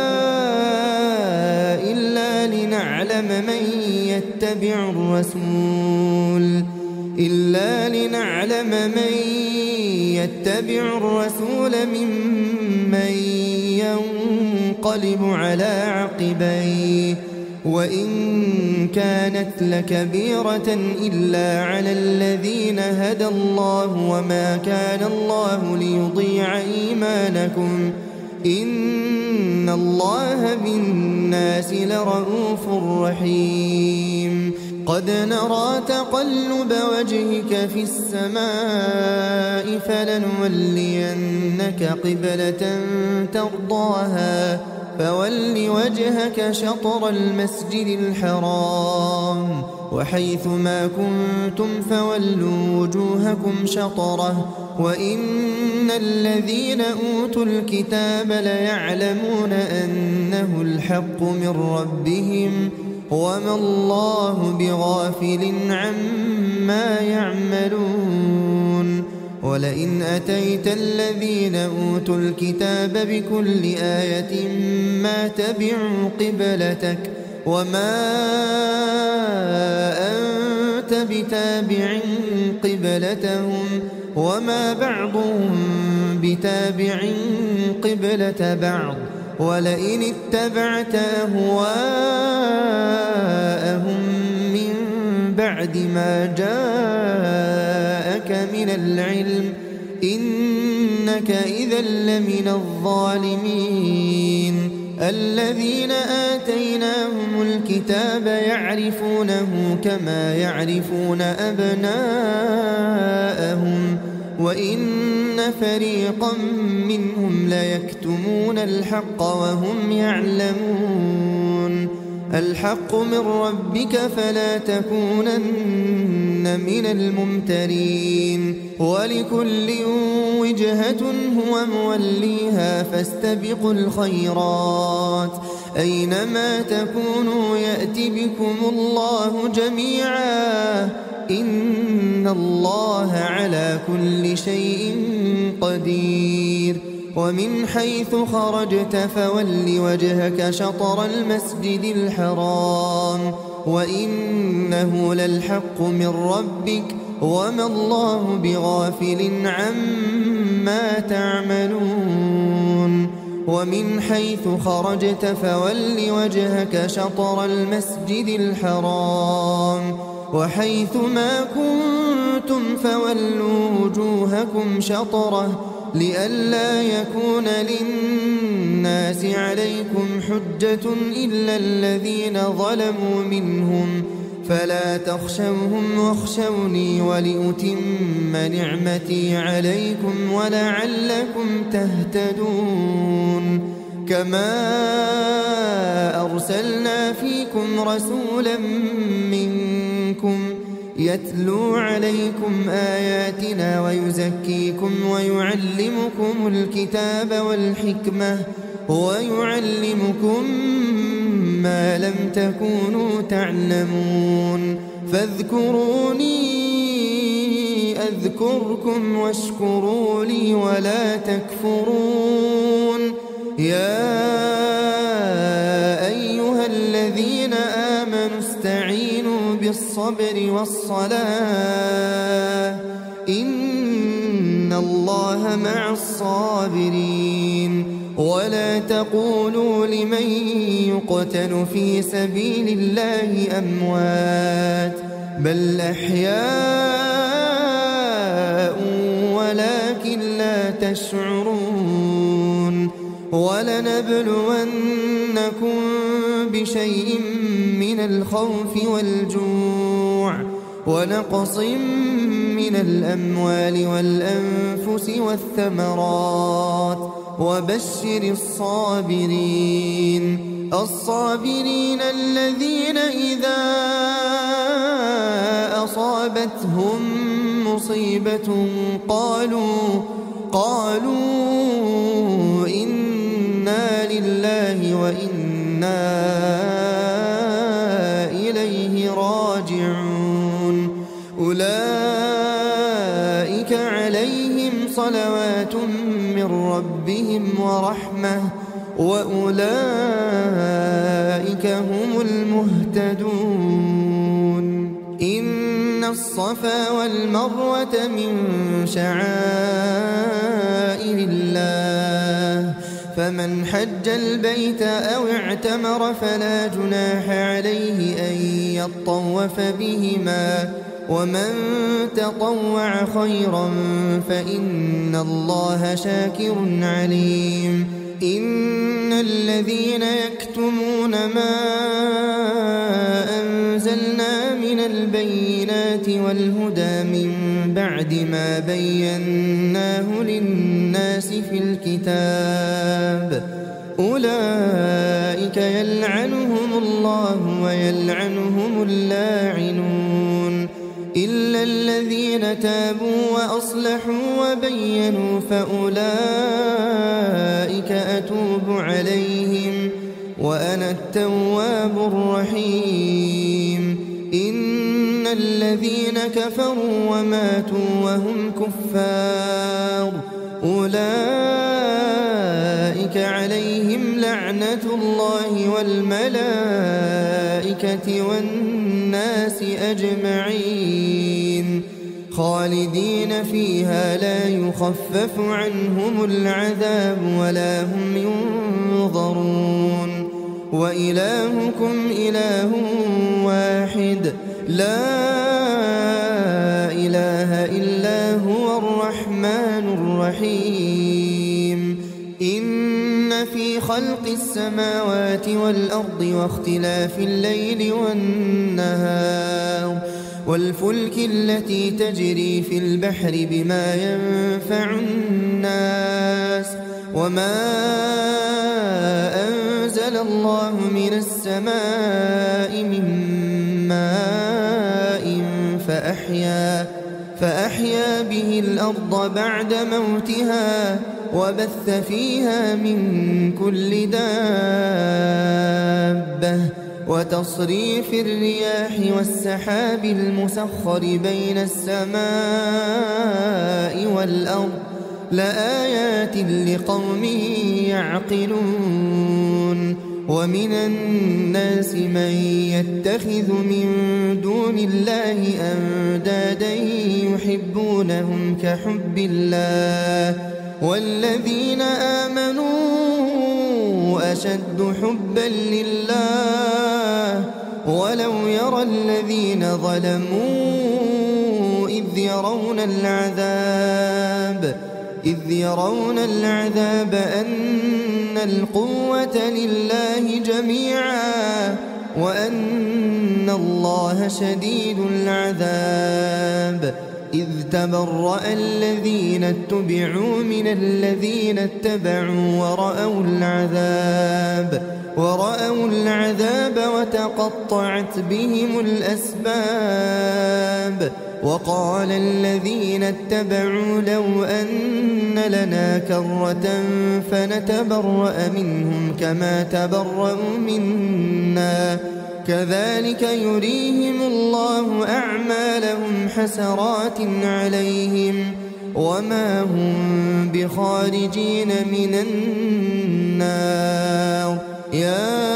إلا لنعلم من يتبع الرسول إلا لنعلم من يتبع الرسول ممن ينقلب على عقبيه وإن كانت لكبيرة إلا على الذين هدى الله وما كان الله ليضيع إيمانكم إن الله بالناس لرؤوف رحيم قد نرى تقلب وجهك في السماء فلنولينك قبلة ترضاها فول وجهك شطر المسجد الحرام وحيث ما كنتم فولوا وجوهكم شطره وإن الذين أوتوا الكتاب ليعلمون أنه الحق من ربهم وما الله بغافل عما يعملون ولئن أتيت الذين أوتوا الكتاب بكل آية ما تبعوا قبلتك وما أنت بتابع قبلتهم وما بعضهم بتابع قبلة بعض ولئن اتبعت أهواءهم من بعد ما جاءك من العلم إنك إذا لمن الظالمين الذين آتيناهم الكتاب يعرفونه كما يعرفون أبناءهم وإن فريقا منهم ليكتمون الحق وهم يعلمون الحق من ربك فلا تكونن من الممترين ولكل وجهة هو موليها فاستبقوا الخيرات أينما تكونوا يأت بكم الله جميعا إن الله على كل شيء قدير ومن حيث خرجت فول وجهك شطر المسجد الحرام وإنه للحق من ربك وما الله بغافل عما تعملون ومن حيث خرجت فول وجهك شطر المسجد الحرام وحيث ما كنتم فولوا وجوهكم شطره لئلا يكون للناس عليكم حجة إلا الذين ظلموا منهم فلا تخشوهم واخشوني ولأتم نعمتي عليكم ولعلكم تهتدون كما أرسلنا فيكم رسولا منكم يتلو عليكم آياتنا ويزكيكم ويعلمكم الكتاب والحكمة ويعلمكم ما لم تكونوا تعلمون فاذكروني أذكركم واشكروا لي ولا تكفرون يا أيها الذين آمنوا استعينوا بالصبر والصلاة إن الله مع الصابرين ولا تقولوا لمن يقتل في سبيل الله أموات بل أحياء ولكن لا تشعرون ولنبلونكم بشيء من الخوف والجوع ونقص من الأموال والأنفس والثمرات وبشر الصابرين الصابرين الذين إذا أصابتهم مصيبة قالوا قالوا إنا لله وإنا إليه راجعون أولئك عليهم صلوات من ربهم ورحمة وأولئك هم المهتدون إن الصفا والمروة من شعائر الله فمن حج البيت أو اعتمر فلا جناح عليه أن يطوف بهما ومن تطوع خيرا فإن الله شاكر عليم إن الذين يكتمون ما أنزلنا من البينات والهدى من بعد ما بيناه للناس في الكتاب أولئك يلعنهم الله ويلعنهم اللاعنون إلا الذين تابوا وأصلحوا وبينوا فأولئك أتوب عليهم وأنا التواب الرحيم إن الذين كفروا وماتوا وهم كفار أولئك عليهم لعنة الله والملائكة والملائكة والناس أجمعين خالدين فيها لا يخفف عنهم العذاب ولا هم ينظرون وإلهكم إله واحد لا إله إلا هو الرحمن الرحيم إن في خلق السماوات والأرض واختلاف الليل والنهار والفلك التي تجري في البحر بما ينفع الناس وما أنزل الله من السماء من ماء فأحيا, فأحيا به الأرض بعد موتها وبث فيها من كل دابة وتصريف الرياح والسحاب المسخر بين السماء والأرض لآيات لقوم يعقلون ومن الناس من يتخذ من دون الله أندادا يحبونهم كحب الله والذين آمنوا أشد حبا لله ولو يرى الذين ظلموا إذ يرون العذاب إذ يرون العذاب أن القوة لله جميعا وأن الله شديد العذاب إذ تبرأ الذين اتبعوا من الذين اتبعوا ورأوا العذاب ورأوا العذاب وتقطعت بهم الأسباب وقال الذين اتبعوا لو أن لنا كرة فنتبرأ منهم كما تبرأوا منا كذلك يريهم الله أعمالهم حسرات عليهم وما هم بخارجين من النار يا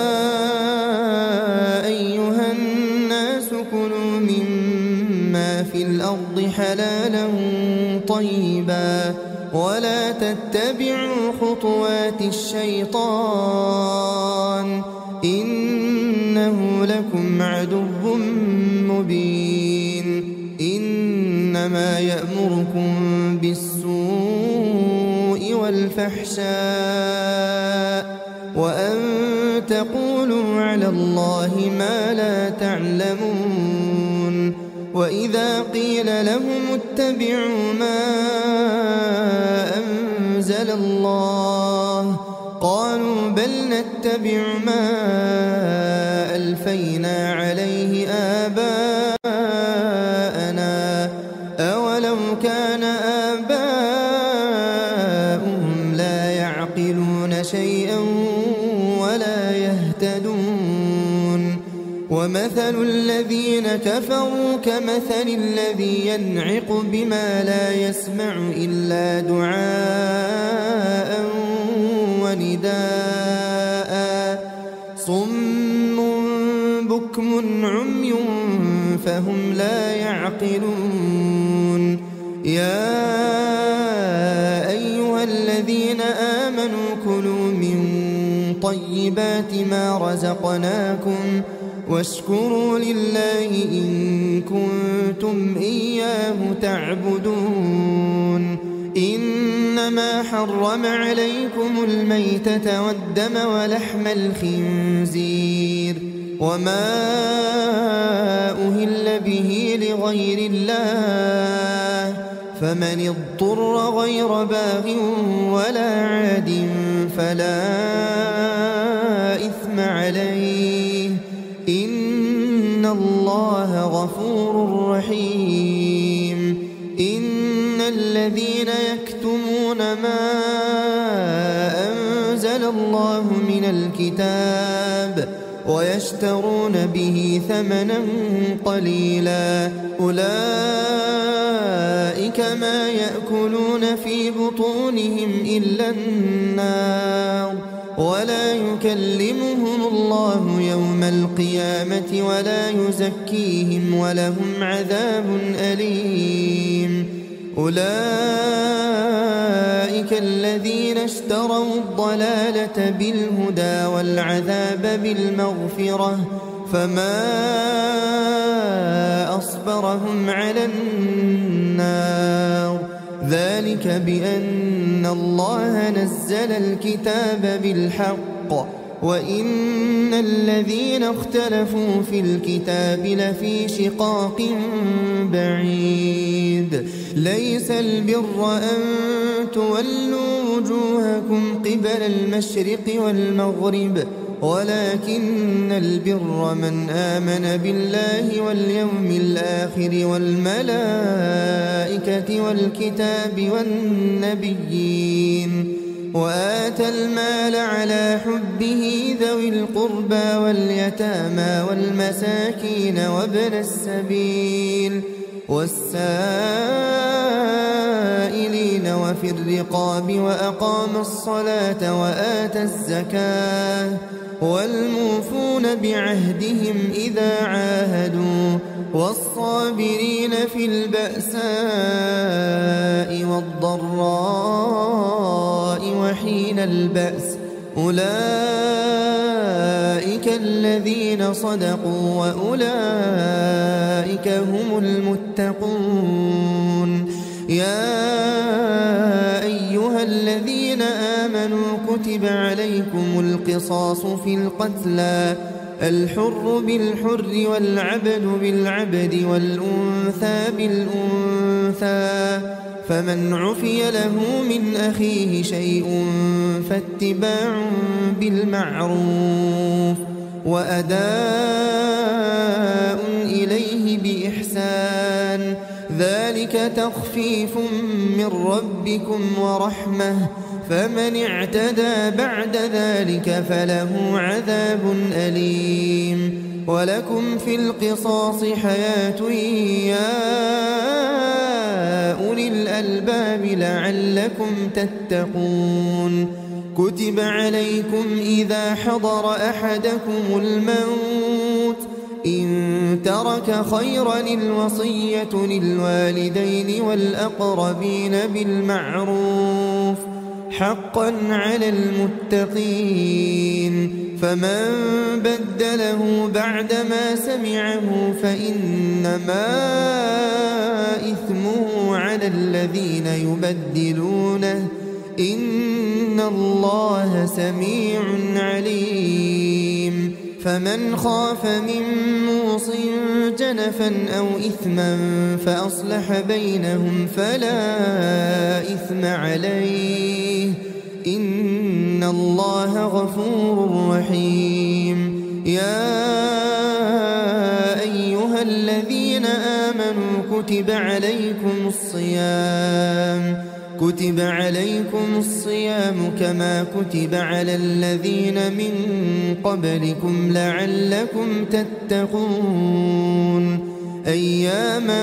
أيها الناس كلوا مما في الأرض حلالا طيبا ولا تتبعوا خطوات الشيطان إنه لكم عدو مبين إنما يأمركم بالسوء والفحشاء وأن تقولوا على الله ما لا تعلمون وإذا قيل لهم اتبعوا ما أنزل الله قالوا بل نتبع ما ألفينا عليه آباءنا أولو كان آباؤهم لا يعقلون شيئا ولا يهتدون ومثل الذين كفروا كمثل الذي ينعق بما لا يسمع إلا دعاء ونداء صم بكم عمي فهم لا يعقلون يا أيها الذين آمنوا كلوا من طيبات ما رزقناكم واشكروا لله إن كنتم إياه تعبدون إنما حرم عليكم الميتة والدم ولحم الخنزير وما أهل به لغير الله فمن اضطر غير باغ ولا عاد فلا إثم عليه إن الله غفور رحيم إن الذين يكتمون ما أنزل الله من الكتاب ويشترون به ثمنا قليلا أولئك ما يأكلون في بطونهم إلا النار ولا يكلمهم الله يوم القيامة ولا يزكيهم ولهم عذاب أليم. أولئك الذين اشتروا الضلالة بالهدى والعذاب بالمغفرة فما أصبرهم على النار. ذلك بأن الله نزل الكتاب بالحق وإن الذين اختلفوا في الكتاب لفي شقاق بعيد. ليس البر أن تولوا وجوهكم قبل المشرق والمغرب ولكن البر من آمن بالله واليوم الآخر والملائكة والكتاب والنبيين وآتى المال على حبه ذوي القربى واليتامى والمساكين وابن السبيل والسائلين وفي الرقاب وأقام الصلاة وآتى الزكاة والموفون بعهدهم إذا عاهدوا والصابرين في البأساء والضراء وحين البأس. أولئك الذين صدقوا وأولئك هم المتقون. يا أيها الذين آمنوا كتب عليكم القصاص في القتلى الحر بالحر والعبد بالعبد والأنثى بالأنثى فمن عفي له من أخيه شيء فاتباع بالمعروف وأداء إليه بإحسان ذلك تخفيف من ربكم ورحمة فمن اعتدى بعد ذلك فله عذاب أليم. ولكم في القصاص حياة يا أولي الألباب لعلكم تتقون. كتب عليكم إذا حضر أحدكم الموت إن ترك خيرا الوصية للوالدين والأقربين بالمعروف حقا على المتقين. فمن بدله بعدما سمعه فإنما إثمه على الذين يبدلونه إن الله سميع عليم. فمن خاف من موص جنفا أو إثما فأصلح بينهم فلا إثم عليه إن الله غفور رحيم. يا أيها الذين آمنوا كتب عليكم الصيام كتب عليكم الصيام كما كتب على الذين من قبلكم لعلكم تتقون. أياما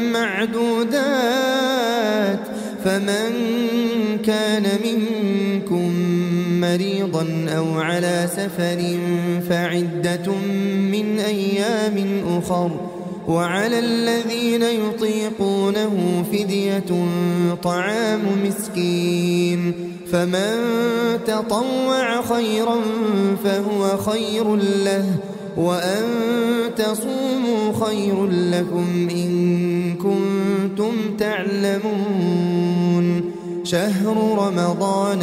معدودات فمن كان منكم مريضا أو على سفر فعدة من أيام أخر وعلى الذين يطيقونه فدية طعام مسكين فمن تطوع خيرا فهو خير له وأن تصوموا خير لكم إن كنتم تعلمون. شهر رمضان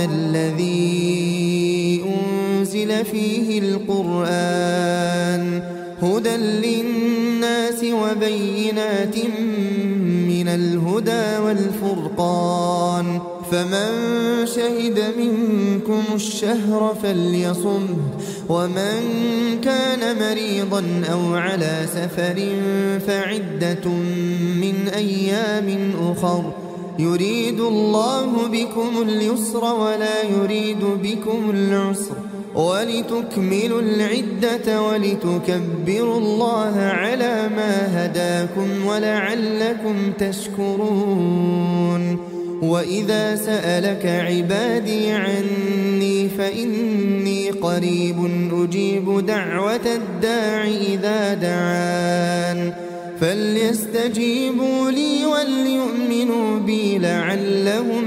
الذي أنزل فيه القرآن هدى للناس وبينات من الهدى والفرقان فمن شهد منكم الشهر فليصمه ومن كان مريضا أو على سفر فعدة من أيام أخر يريد الله بكم اليسر ولا يريد بكم العسر ولتكملوا العدة ولتكبروا الله على ما هداكم ولعلكم تشكرون. وإذا سألك عبادي عني فإني قريب أجيب دعوة الداع إذا دعان فليستجيبوا لي وليؤمنوا بي لعلهم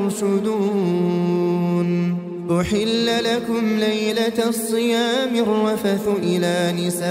يرشدون. أحل لكم ليلة الصيام الرفث إلى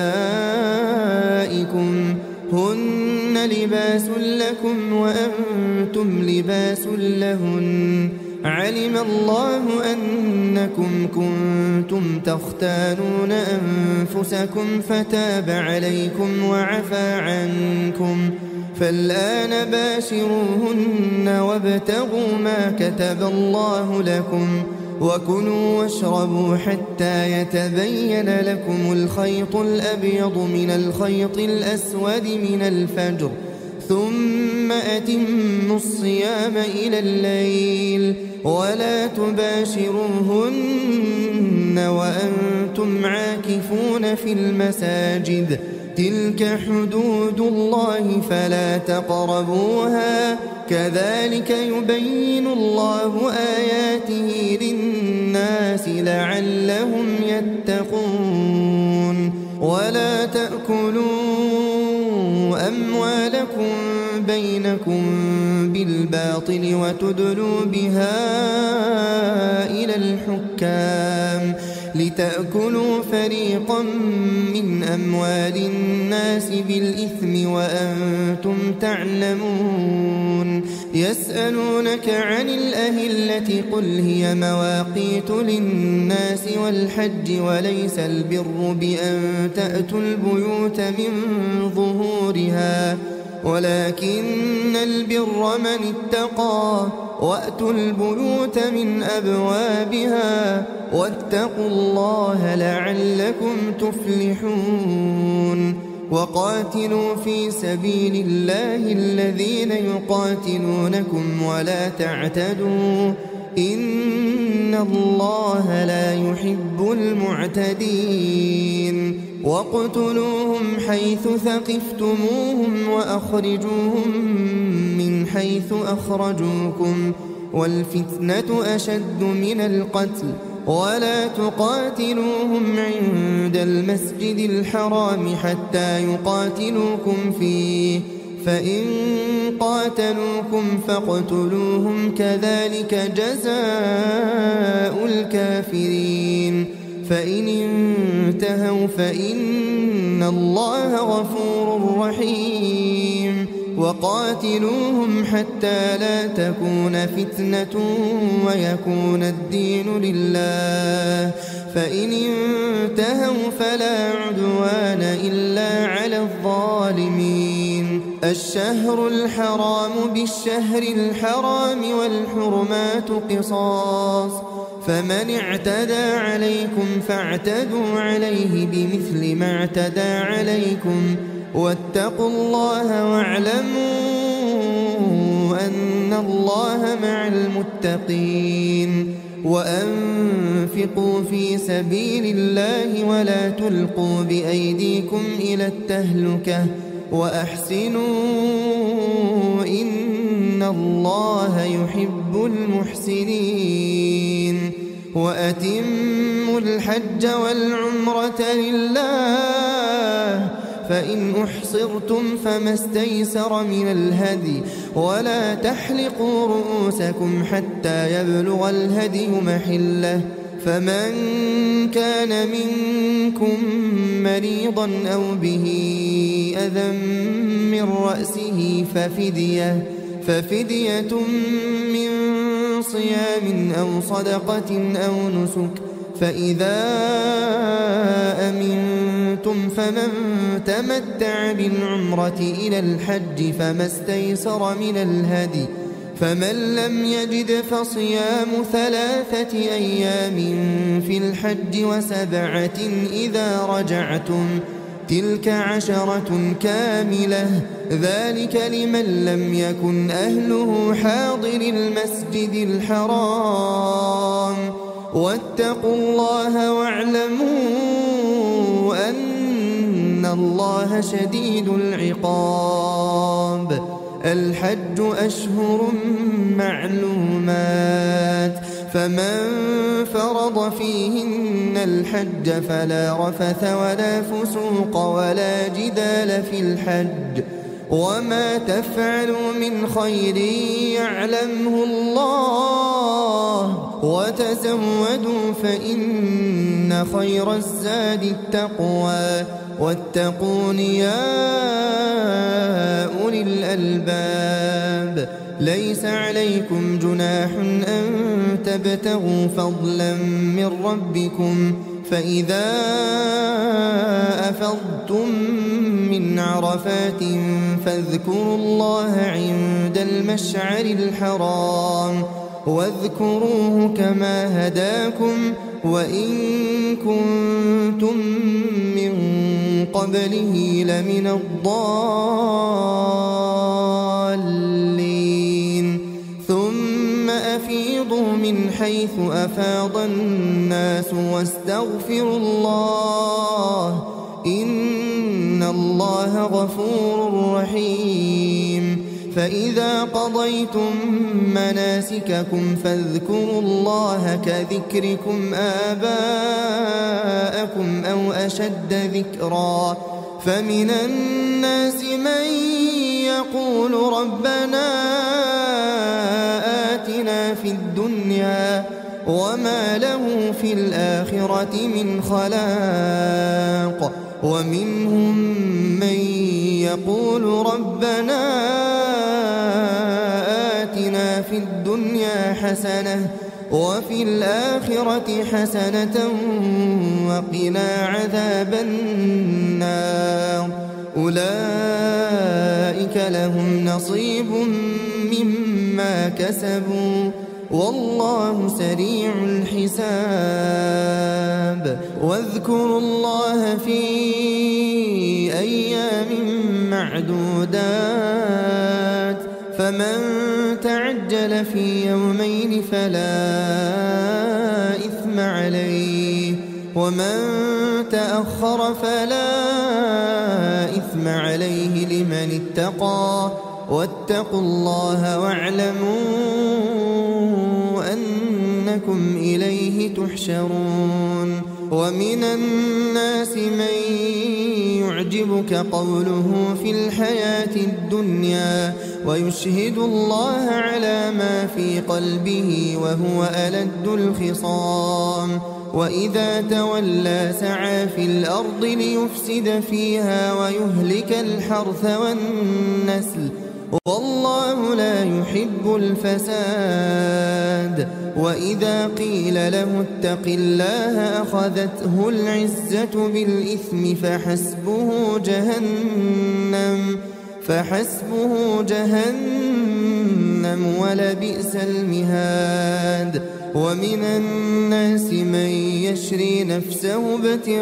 نسائكم هن لباس لكم وأنتم لباس لهن علم الله أنكم كنتم تختانون أنفسكم فتاب عليكم وعفى عنكم فالآن باشروهن وابتغوا ما كتب الله لكم وكلوا واشربوا حتى يتبين لكم الخيط الأبيض من الخيط الأسود من الفجر ثم أتموا الصيام إلى الليل ولا تباشروهن وأنتم عاكفون في المساجد تلك حدود الله فلا تقربوها كذلك يبين الله آياته للناس لعلهم يتقون. ولا تأكلوا أموالكم بينكم بالباطل وتدلوا بها إلى الحكام لتأكلوا فريقا من أموال الناس بالإثم وأنتم تعلمون. يسألونك عن الأهلة قل هي مواقيت للناس والحج وليس البر بأن تأتوا البيوت من ظهورها ولكن البر من اتقى وأتوا البيوت من أبوابها واتقوا الله لعلكم تفلحون. وقاتلوا في سبيل الله الذين يقاتلونكم ولا تعتدوا إن الله لا يحب المعتدين. واقتلوهم حيث ثقفتموهم وأخرجوهم من حيث أخرجوكم والفتنة أشد من القتل ولا تقاتلوهم عند المسجد الحرام حتى يقاتلوكم فيه فإن قاتلوكم فاقتلوهم كذلك جزاء الكافرين. فإن انتهوا فإن الله غفور رحيم. وقاتلوهم حتى لا تكون فتنة ويكون الدين لله فإن انتهوا فلا عدوان إلا على الظالمين. الشهر الحرام بالشهر الحرام والحرمات قصاص فمن اعتدى عليكم فاعتدوا عليه بمثل ما اعتدى عليكم واتقوا الله واعلموا أن الله مع المتقين. وأنفقوا في سبيل الله ولا تلقوا بأيديكم إلى التهلكة وأحسنوا إن الله يحب المحسنين. وأتموا الحج والعمرة لله فإن أحصرتم فما استيسر من الهدي ولا تحلقوا رؤوسكم حتى يبلغ الهدي محله فمن كان منكم مريضا أو به أذى من رأسه ففدية ففدية من صيام أو صدقة أو نسك فإذا أمنتم فمن تمتع بالعمرة إلى الحج فما استيسر من الهدي فمن لم يجد فصيام ثلاثة أيام في الحج وسبعة إذا رجعتم تلك عشرة كاملة ذلك لمن لم يكن أهله حاضر المسجد الحرام. واتقوا الله واعلموا أن الله شديد العقاب. الحج أشهر معلومات فمن فرض فيهن الحج فلا رفث ولا فسوق ولا جدال في الحج وما تفعلوا من خير يعلمه الله وتزودوا فإن خير الزاد التقوى واتقون يا أولي الألباب ليس عليكم جناح أن تبتغوا فضلا من ربكم فإذا أفضتم من عرفات فاذكروا الله عند المشعر الحرام واذكروه كما هداكم وإن كنتم من قبله لمن الضالين ثم أفيضوا من حيث أفاض الناس واستغفروا الله إن الله غفور رحيم فإذا قضيتم مناسككم فاذكروا الله كذكركم آباءكم أو أشد ذكرا فمن الناس من يقول ربنا آتنا في الدنيا وما له في الآخرة من خلاق ومنهم من يقول ربنا آتنا في الدنيا حسنة وفي الآخرة حسنة وقنا عذاب النار أولئك لهم نصيب مما كسبوا والله سريع الحساب واذكروا الله في أيام معدودات فمن تعجل في يومين فلا إثم عليه ومن تأخر فلا إثم عليه لمن اتقى واتقوا الله واعلموا أنكم إليه تحشرون ومن الناس من يعجبك قوله في الحياة الدنيا ويشهد الله على ما في قلبه وهو ألد الخصام وإذا تولى سعى في الأرض ليفسد فيها ويهلك الحرث والنسل والله لا يحب الفساد وإذا قيل له اتق الله أخذته العزة بالإثم فحسبه جهنم فحسبه جهنم ولبئس المهاد ومن الناس من يشري نفسه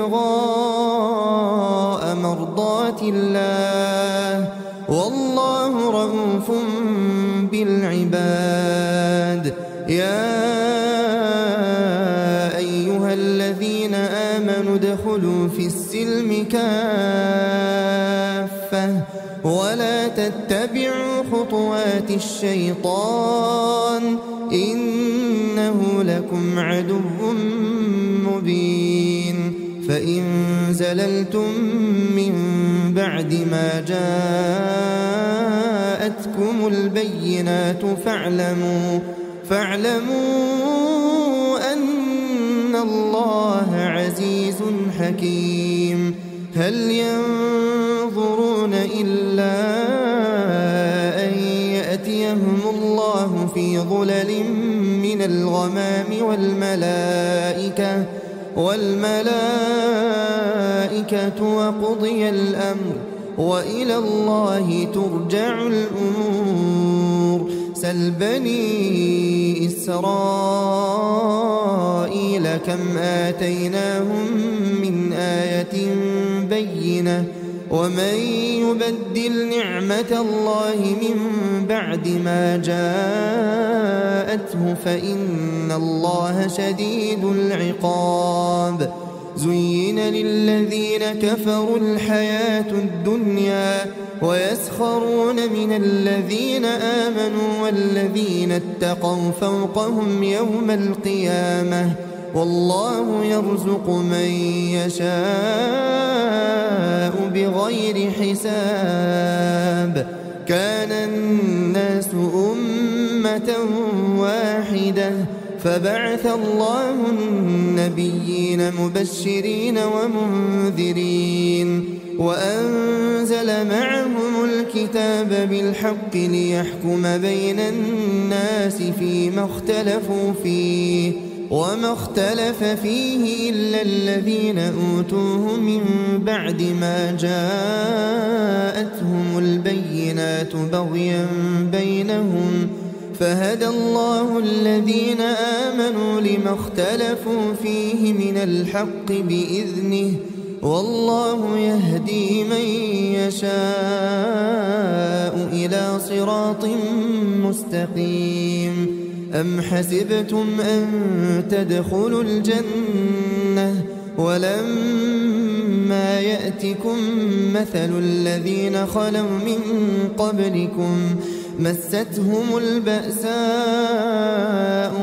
ابتغاء مرضات الله والله رؤوف بالعباد يا أيها الذين آمنوا ادخلوا في السلم كافة ولا تتبعوا خطوات الشيطان إنه لكم عدو مبين فإن زللتم من بعد ما جاءتكم البينات فاعلموا فاعلموا أن الله عزيز حكيم هل ينظرون إلا أن يأتيهم الله في ظلل من الغمام والملائكة والملائكة وقضي الأمر وإلى الله ترجع الأمور سل بني إسرائيل كم آتيناهم من آية بينة ومن يبدل نعمة الله من بعد ما جاءته فإن الله شديد العقاب زين للذين كفروا الحياة الدنيا ويسخرون من الذين آمنوا والذين اتقوا فوقهم يوم القيامة والله يرزق من يشاء بغير حساب. كان الناس أمة واحدة فبعث الله النبيين مبشرين ومنذرين وأنزل معهم الكتاب بالحق ليحكم بين الناس فيما اختلفوا فيه وما اختلف فيه إلا الذين أوتوه من بعد ما جاءتهم البينات بغيا بينهم فهدى الله الذين آمنوا لما اختلفوا فيه من الحق بإذنه والله يهدي من يشاء إلى صراط مستقيم. أم حسبتم أن تدخلوا الجنة ولما يأتكم مثل الذين خلوا من قبلكم مستهم البأساء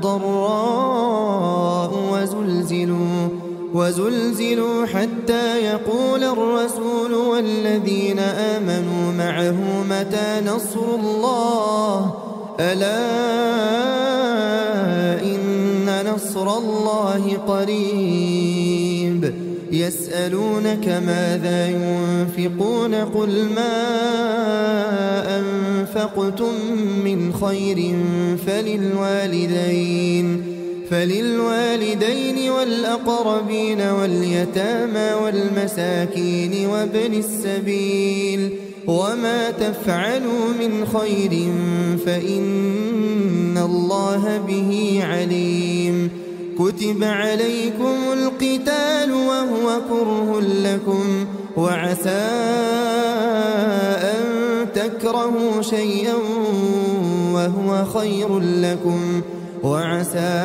والضراء وزلزلوا وزلزلوا حتى يقول الرسول والذين آمنوا معه متى نصر الله ألا إن نصر الله قريب. يسألونك ماذا ينفقون قل ما أنفقتم من خير فللوالدين فللوالدين والأقربين واليتامى والمساكين وابن السبيل وما تفعلوا من خير فإن الله به عليم. كتب عليكم القتال وهو كره لكم وعسى أن تكرهوا شيئا وهو خير لكم وعسى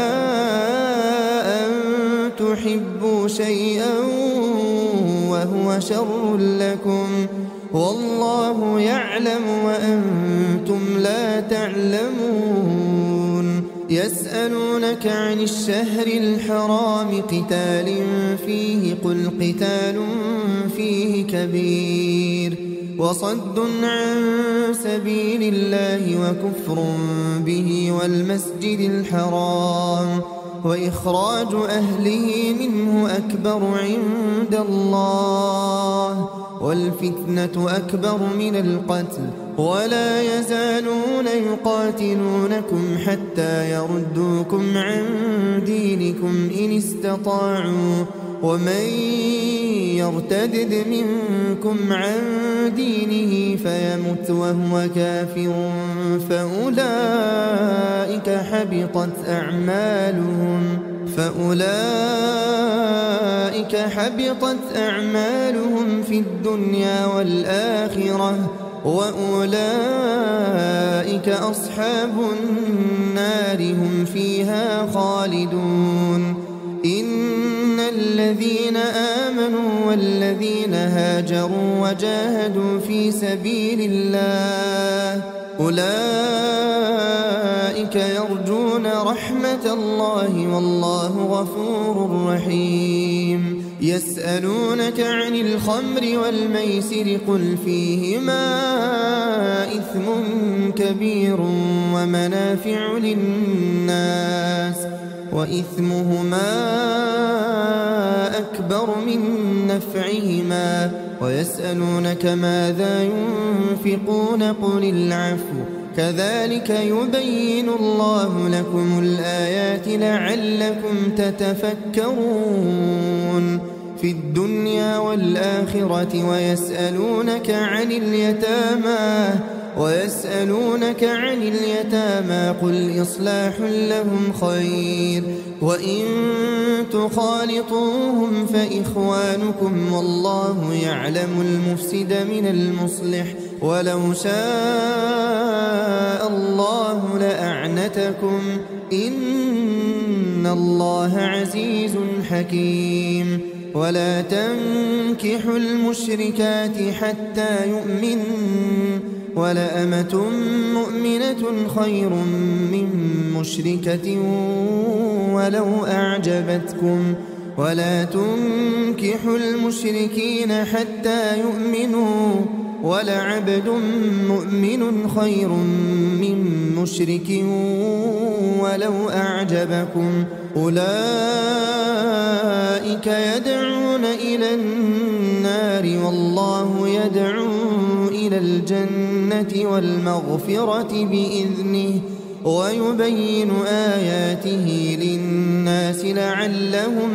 أن تحبوا شيئا وهو شر لكم والله يعلم وأنتم لا تعلمون. يسألونك عن الشهر الحرام قتال فيه قل قتال فيه كبير وصد عن سبيل الله وكفر به والمسجد الحرام وإخراج أهله منه أكبر عند الله والفتنة أكبر من القتل ولا يزالون يقاتلونكم حتى يردوكم عن دينكم إن استطاعوا ومن يرتدد منكم عن دينه فيمت وهو كافر فأولئك حبطت أعمالهم فأولئك حبطت أعمالهم في الدنيا والآخرة وأولئك أصحاب النار هم فيها خالدون. إن الذين آمنوا والذين هاجروا وجاهدوا في سبيل الله أولئك يرجون رحمة الله والله غفور رحيم. يسألونك عن الخمر والميسر قل فيهما إثم كبير ومنافع للناس وإثمهما أكبر من نفعهما ويسألونك ماذا ينفقون قل العفو كذلك يبين الله لكم الآيات لعلكم تتفكرون في الدنيا والآخرة. ويسألونك عن اليتامى ويسألونك عن اليتامى قل إصلاح لهم خير وإن تخالطوهم فإخوانكم والله يعلم المفسد من المصلح ولو شاء الله لأعنتكم إن الله عزيز حكيم. ولا تنكحوا المشركات حتى يؤمنوا ولأمة مؤمنة خير من مشركة ولو أعجبتكم ولا تنكحوا المشركين حتى يؤمنوا ولعبد مؤمن خير من مشرك ولو أعجبكم أولئك يدعون إلى النار والله يدعو إلى الجنة والمغفرة بإذنه ويبين آياته للناس لعلهم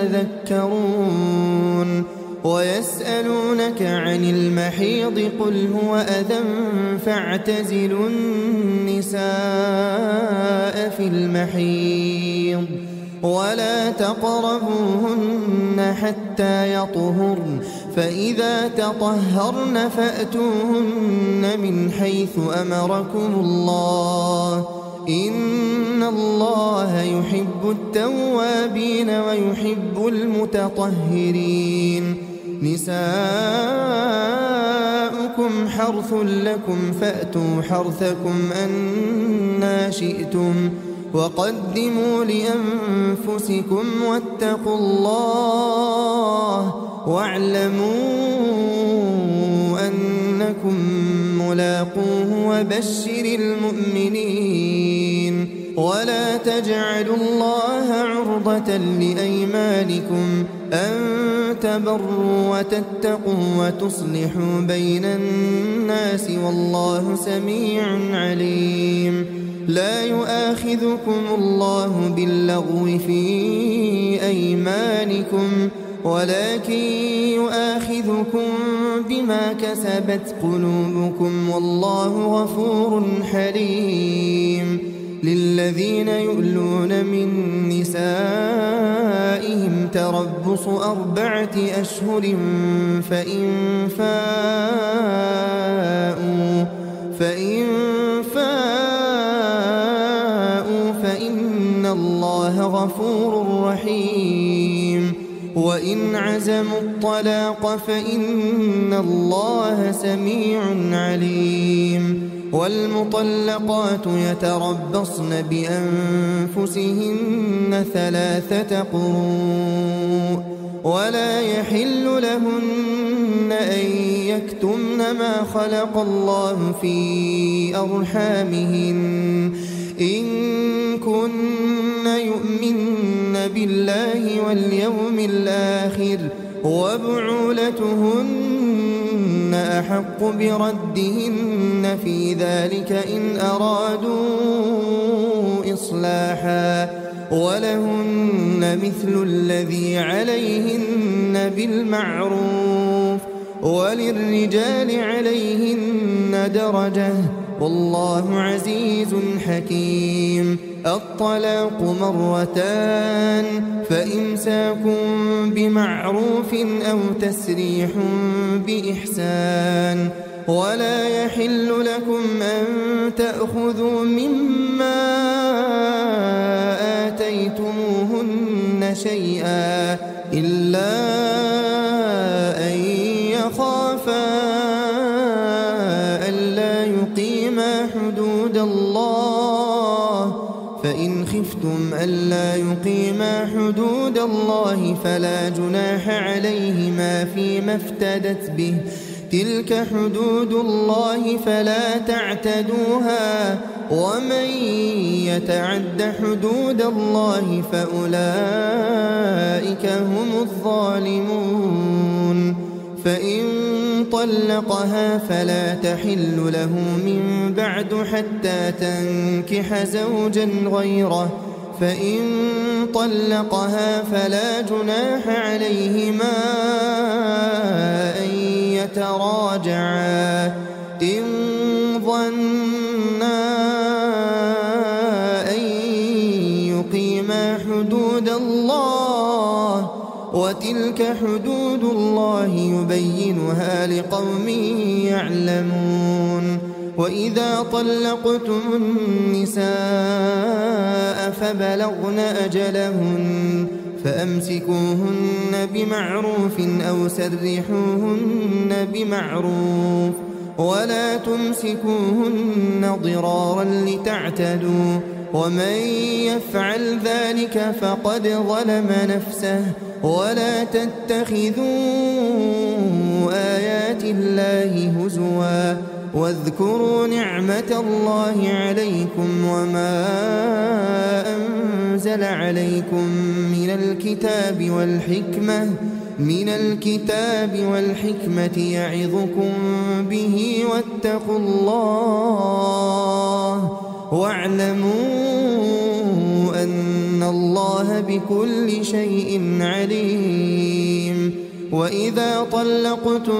يتذكرون ويسألونك عن المحيض قل هو أذى فاعتزلوا النساء في المحيض ولا تقربوهن حتى يطهرن فإذا تطهرن فأتوهن من حيث أمركم الله إن الله يحب التوابين ويحب المتطهرين نساؤكم حرث لكم فأتوا حرثكم أنى شئتم وقدموا لأنفسكم واتقوا الله واعلموا أنكم ملاقوه وبشر المؤمنين ولا تجعلوا الله عرضة لأيمانكم أن تبروا وتتقوا وتصلحوا بين الناس والله سميع عليم لا يؤاخذكم الله باللغو في أيمانكم ولكن يؤاخذكم بما كسبت قلوبكم والله غفور حليم للذين يؤلون من نسائهم تربص أربعة أشهر فإن فاءوا فإن فاءوا فإن الله غفور رحيم وإن عزموا الطلاق فإن الله سميع عليم والمطلقات يتربصن بأنفسهن ثلاثة قروء ولا يحل لهن أن يكتمن ما خلق الله في أرحامهن إن كن يؤمن بالله واليوم الآخر وبعولتهن أحق بردهن في ذلك إن أرادوا إصلاحا ولهن مثل الذي عليهن بالمعروف وللرجال عليهن درجة والله عزيز حكيم الطلاق مرتان فإمساك بمعروف أو تسريح بإحسان ولا يحل لكم أن تأخذوا مما آتيتموهن شيئا إلا أن يخافا ألا يقيما حدود الله فإن خفتم ألا يقيما حدود الله فلا جناح عليهما فيما افتدت به تلك حدود الله فلا تعتدوها ومن يتعد حدود الله فأولئك هم الظالمون فإن طلقها فلا تحل له من بعد حتى تنكح زوجا غيره فإن طلقها فلا جناح عليهما أن يتراجعا إن ظنا أن يقيما حدود الله وتلك حدود الله يبينها لقوم يعلمون وإذا طلقتم النساء فبلغن أجلهن فأمسكوهن بمعروف أو سرحوهن بمعروف ولا تمسكوهن ضرارا لتعتدوا ومن يفعل ذلك فقد ظلم نفسه ولا تتخذوا آيات الله هزوا واذكروا نعمة الله عليكم وما أنزل عليكم من الكتاب والحكمة من الكتاب والحكمة يعظكم به واتقوا الله واعلموا أن الله بكل شيء عليم. وإذا طلقتم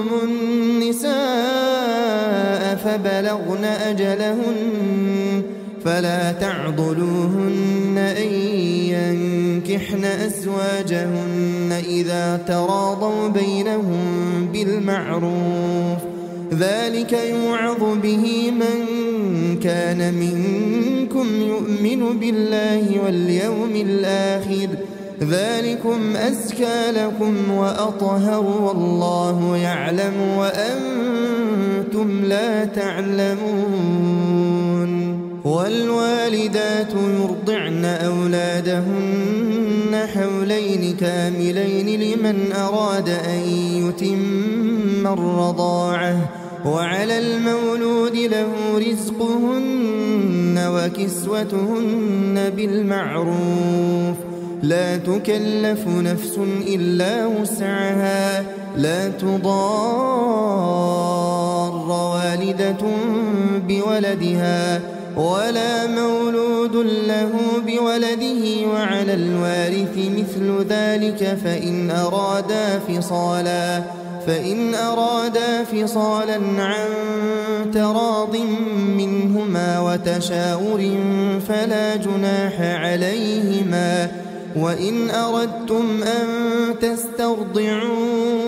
النساء فبلغن أجلهن فلا تعضلوهن أن ينكحن أزواجهن إذا تراضوا بينهم بالمعروف ذلك يوعظ به من كان منكم يؤمن بالله واليوم الآخر ذلكم أزكى لكم وأطهر والله يعلم وأنتم لا تعلمون. والوالدات يرضعن أولادهن حولين كاملين لمن أراد أن يتم الرضاعة وعلى المولود له رزقهن وكسوتهن بالمعروف لا تكلف نفس إلا وسعها لا تضار والدة بولدها ولا مولود له بولده وعلى الوارث مثل ذلك فإن أرادا فصالا فإن أرادا فصالا عن تراض منهما وتشاور فلا جناح عليهما. وإن أردتم أن تسترضعوا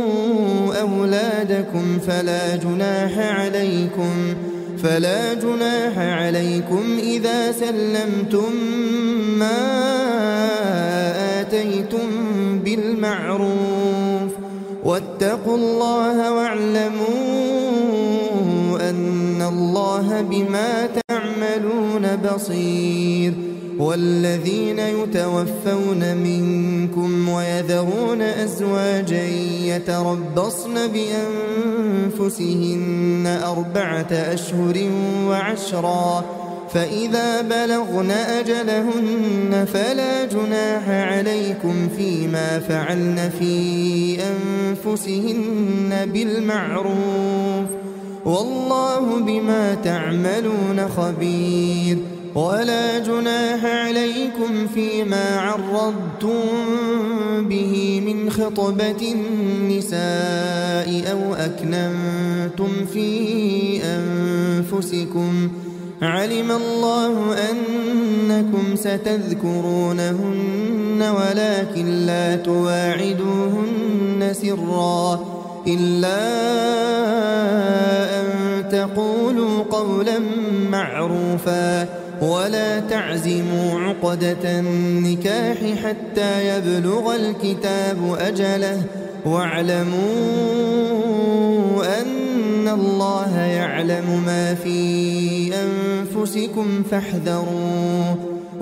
أولادكم فلا جناح عليكم فلا جناح عليكم إذا سلمتم ما آتيتم بالمعروف واتقوا الله واعلموا أن الله بما تعملون بصير. والذين يتوفون منكم ويذرون أزواجا يتربصن بأنفسهن أربعة أشهر وعشرا فإذا بلغن أجلهن فلا جناح عليكم فيما فعلن في أنفسهن بالمعروف والله بما تعملون خبير. ولا جناح عليكم فيما عرضتم به من خطبة النساء أو أكننتم في أنفسكم علم الله أنكم ستذكرونهن ولكن لا تواعدوهن سرا إلا أن تقولوا قولا معروفا ولا تعزموا عقدة النكاح حتى يبلغ الكتاب أجله واعلموا أن الله يعلم ما في أنفسكم فاحذروه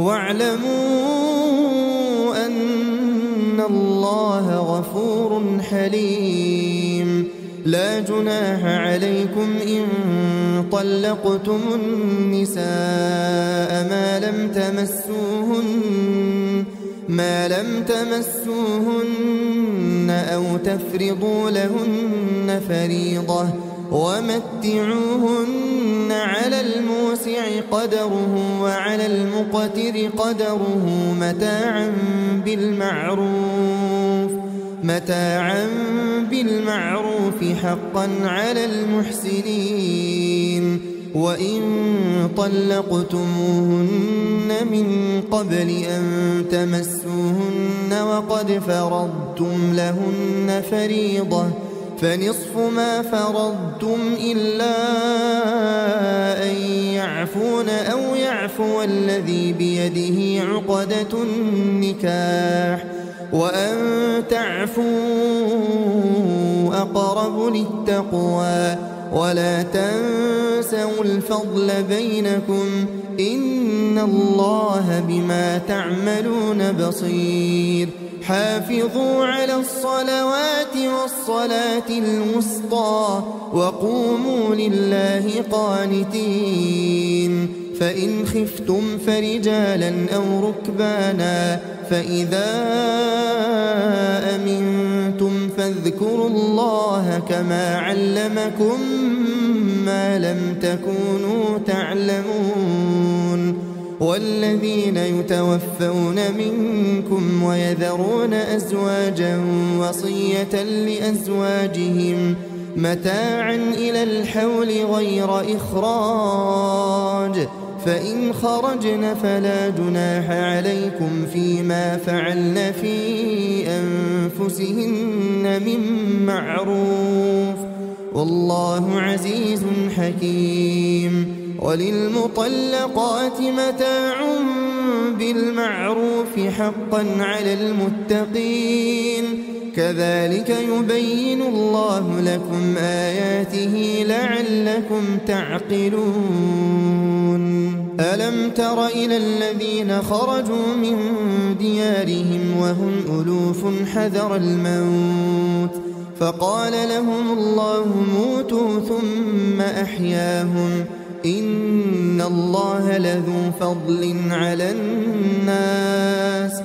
واعلموا أن الله غفور حليم. لا جناح عليكم إن طلقتم النساء ما لم تمسوهن ما لم تمسوهن أو تفرضوا لهن فريضة ومتعوهن على الموسع قدره وعلى المقتر قدره متاعا بالمعروف متاعا بالمعروف حقا على المحسنين. وإن طلقتموهن من قبل أن تمسوهن وقد فرضتم لهن فريضة فنصف ما فرضتم إلا أن يعفون أو يعفو الذي بيده عقدة النكاح وأن تعفوا أقرب للتقوى ولا تنسوا الفضل بينكم إن الله بما تعملون بصير حافظوا على الصلوات والصلاة الوسطى وقوموا لله قانتين فإن خفتم فرجالا أو ركبانا فإذا أمنتم فاذكروا الله كما علمكم ما لم تكونوا تعلمون والذين يتوفون منكم ويذرون أزواجا وصية لأزواجهم متاعا إلى الحول غير إخراج فإن خرجن فلا جناح عليكم فيما فعلن في أنفسهن من معروف والله عزيز حكيم وللمطلقات متاع بالمعروف حقا على المتقين كذلك يبين الله لكم آياته لعلكم تعقلون ألم تر إلى الذين خرجوا من ديارهم وهم ألوف حذر الموت فقال لهم الله موتوا ثم أحياهم إن الله لذو فضل على الناس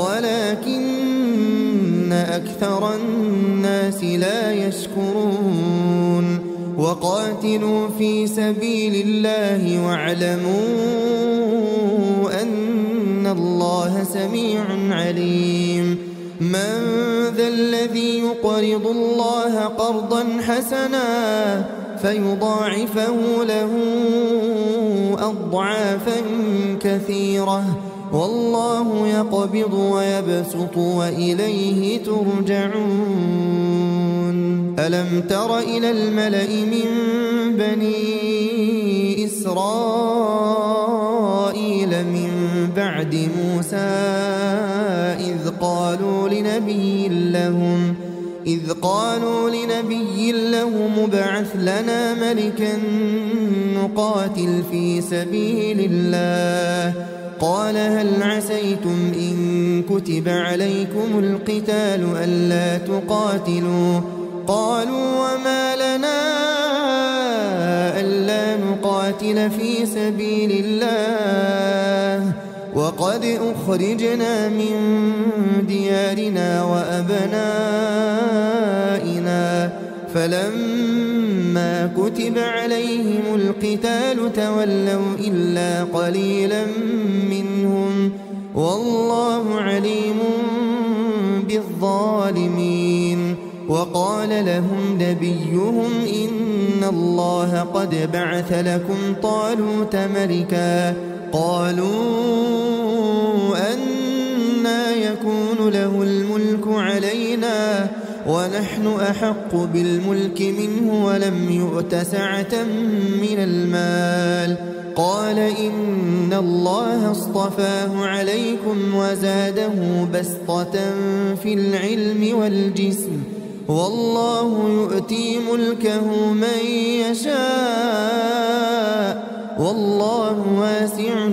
ولكن أكثر الناس لا يشكرون وقاتلوا في سبيل الله واعلموا أن الله سميع عليم من ذا الذي يقرض الله قرضا حسنا فيضاعفه له أضعافا كثيرة والله يقبض ويبسط وإليه ترجعون ألم تر إلى الملأ من بني إسرائيل من بعد موسى إذ قالوا لنبي لهم إذ قالوا لنبي لهم ابعث لنا ملكا نقاتل في سبيل الله قال هل عسيتم إن كتب عليكم القتال ألا تقاتلوا قالوا وما لنا ألا نقاتل في سبيل الله وقد أخرجنا من ديارنا وأبنائنا فلما كتب عليهم القتال تولوا إلا قليلا منهم والله عليم بالظالمين وقال لهم نبيهم إن الله قد بعث لكم طالوت ملكا قالوا أنى يكون له الملك علينا ونحن أحق بالملك منه ولم يؤت سعة من المال قال إن الله اصطفاه عليكم وزاده بسطة في العلم والجسم والله يؤتي ملكه من يشاء والله واسع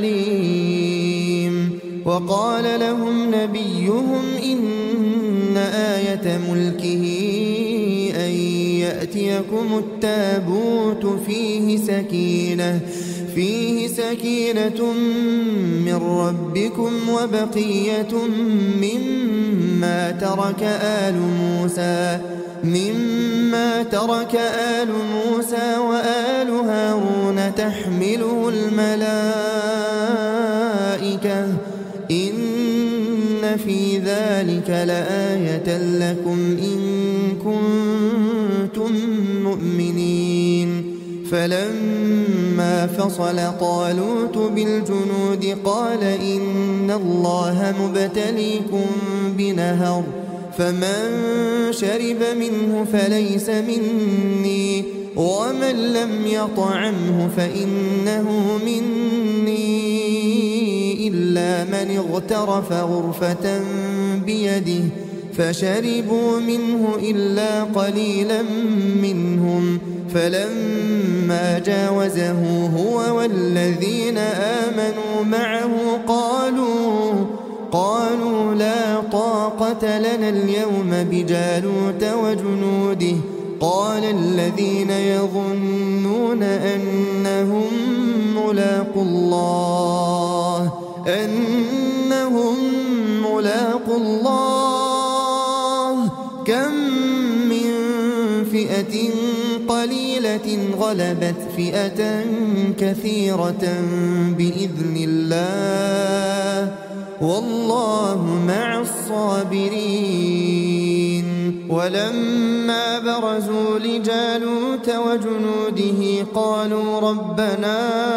عليم وقال لهم نبيهم إن آية ملكه أن يأتيكم التابوت فيه سكينة فيه سكينة من ربكم وبقية مما ترك آل موسى مما ترك آل موسى وآل هارون تحمله الملائكة إن في ذلك لآية لكم إن كنتم مؤمنين فلما فصل طالوت بالجنود قال إن الله مبتليكم بنهر فمن شرب منه فليس مني ومن لم يطعمه فإنه مني إلا من اغترف غرفة بيده فشربوا منه إلا قليلا منهم فلما جاوزه هو والذين آمنوا معه قالوا قالوا لا طاقة لنا اليوم بجالوت وجنوده قال الذين يظنون أنهم ملاقو الله أنهم ملاقو الله كم من فئة قليلة غلبت فئة كثيرة بإذن الله والله مع الصابرين. ولما برزوا لجالوت وجنوده قالوا ربنا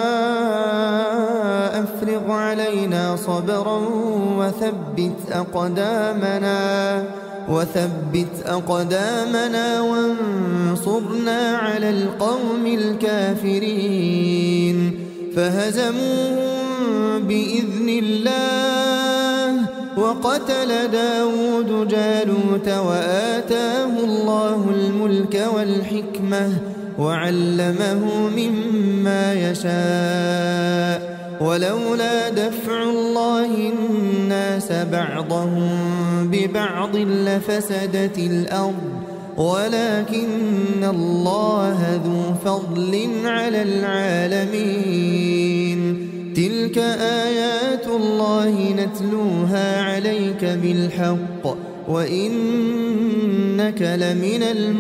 أفرغ علينا صبرا وثبت أقدامنا وثبت أقدامنا وانصرنا على القوم الكافرين فهزموهم بإذن الله وقتل داود جالوت وآتاه الله الملك والحكمة وعلمه مما يشاء ولولا دفع الله الناس بعضهم ببعض لفسدت الأرض ولكن الله ذو فضل على العالمين. تلك آيات الله نتلوها عليك بالحق وإنك لمن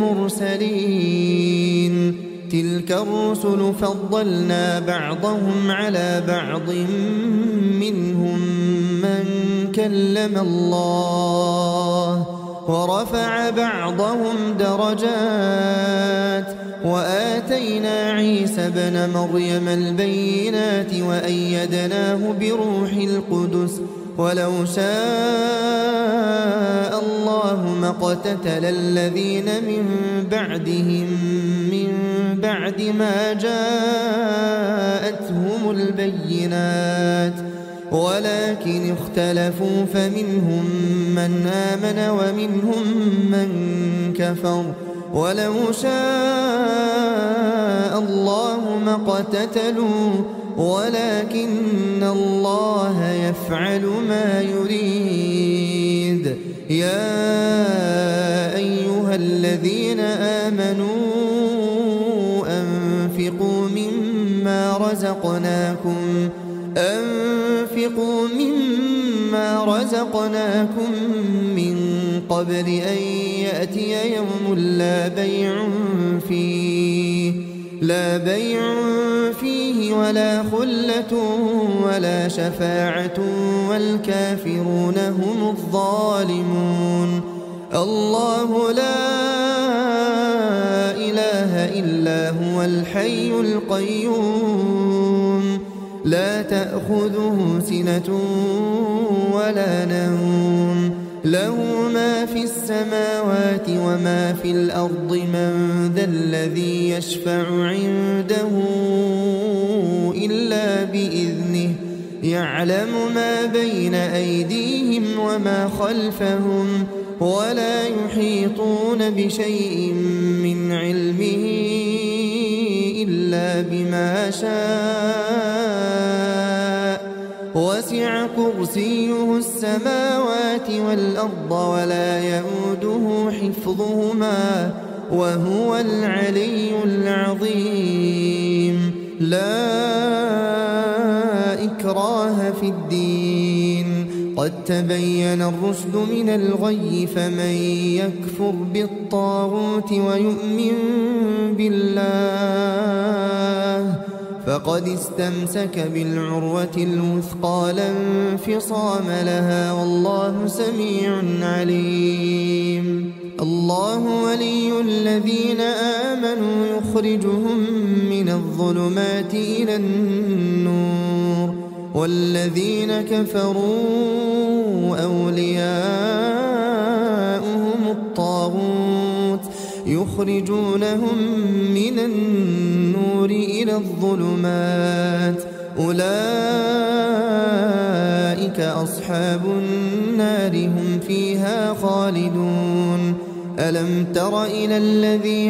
المرسلين. تلك الرسل فضلنا بعضهم على بعض منهم من كلم الله ورفع بعضهم درجات وآتينا عيسى ابن مريم البينات وأيدناه بروح القدس ولو شاء الله ما اقتتل الذين من بعدهم من بعد ما جاءتهم البينات ولكن اختلفوا فمنهم من آمن ومنهم من كفر ولو شاء الله ما اقتتلوا ولكن الله يفعل ما يريد. يا أيها الذين آمنوا أنفقوا مما رزقناكم أنفقوا مما رزقناكم من قبل أن يأتي يوم لا بيع فيه لا بيع فيه ولا خلة ولا شفاعة والكافرون هم الظالمون. الله لا إله إلا هو الحي القيوم لا تأخذه سنة ولا نوم له ما في السماوات وما في الأرض من ذا الذي يشفع عنده إلا بإذنه يعلم ما بين أيديهم وما خلفهم ولا يحيطون بشيء من علمه إلا بما شاء وسع كرسيه السماوات والأرض ولا يؤوده حفظهما وهو العلي العظيم. لا إكراه في الدين قد تبين الرشد من الغي فمن يكفر بالطاغوت ويؤمن بالله فقد استمسك بالعروة الوثقى لا انفصام لها والله سميع عليم. الله ولي الذين آمنوا يخرجهم من الظلمات إلى النور والذين كفروا أولياء يخرجونهم من النور إلى الظلمات أولئك أصحاب النار هم فيها خالدون ألم تر إلى الذي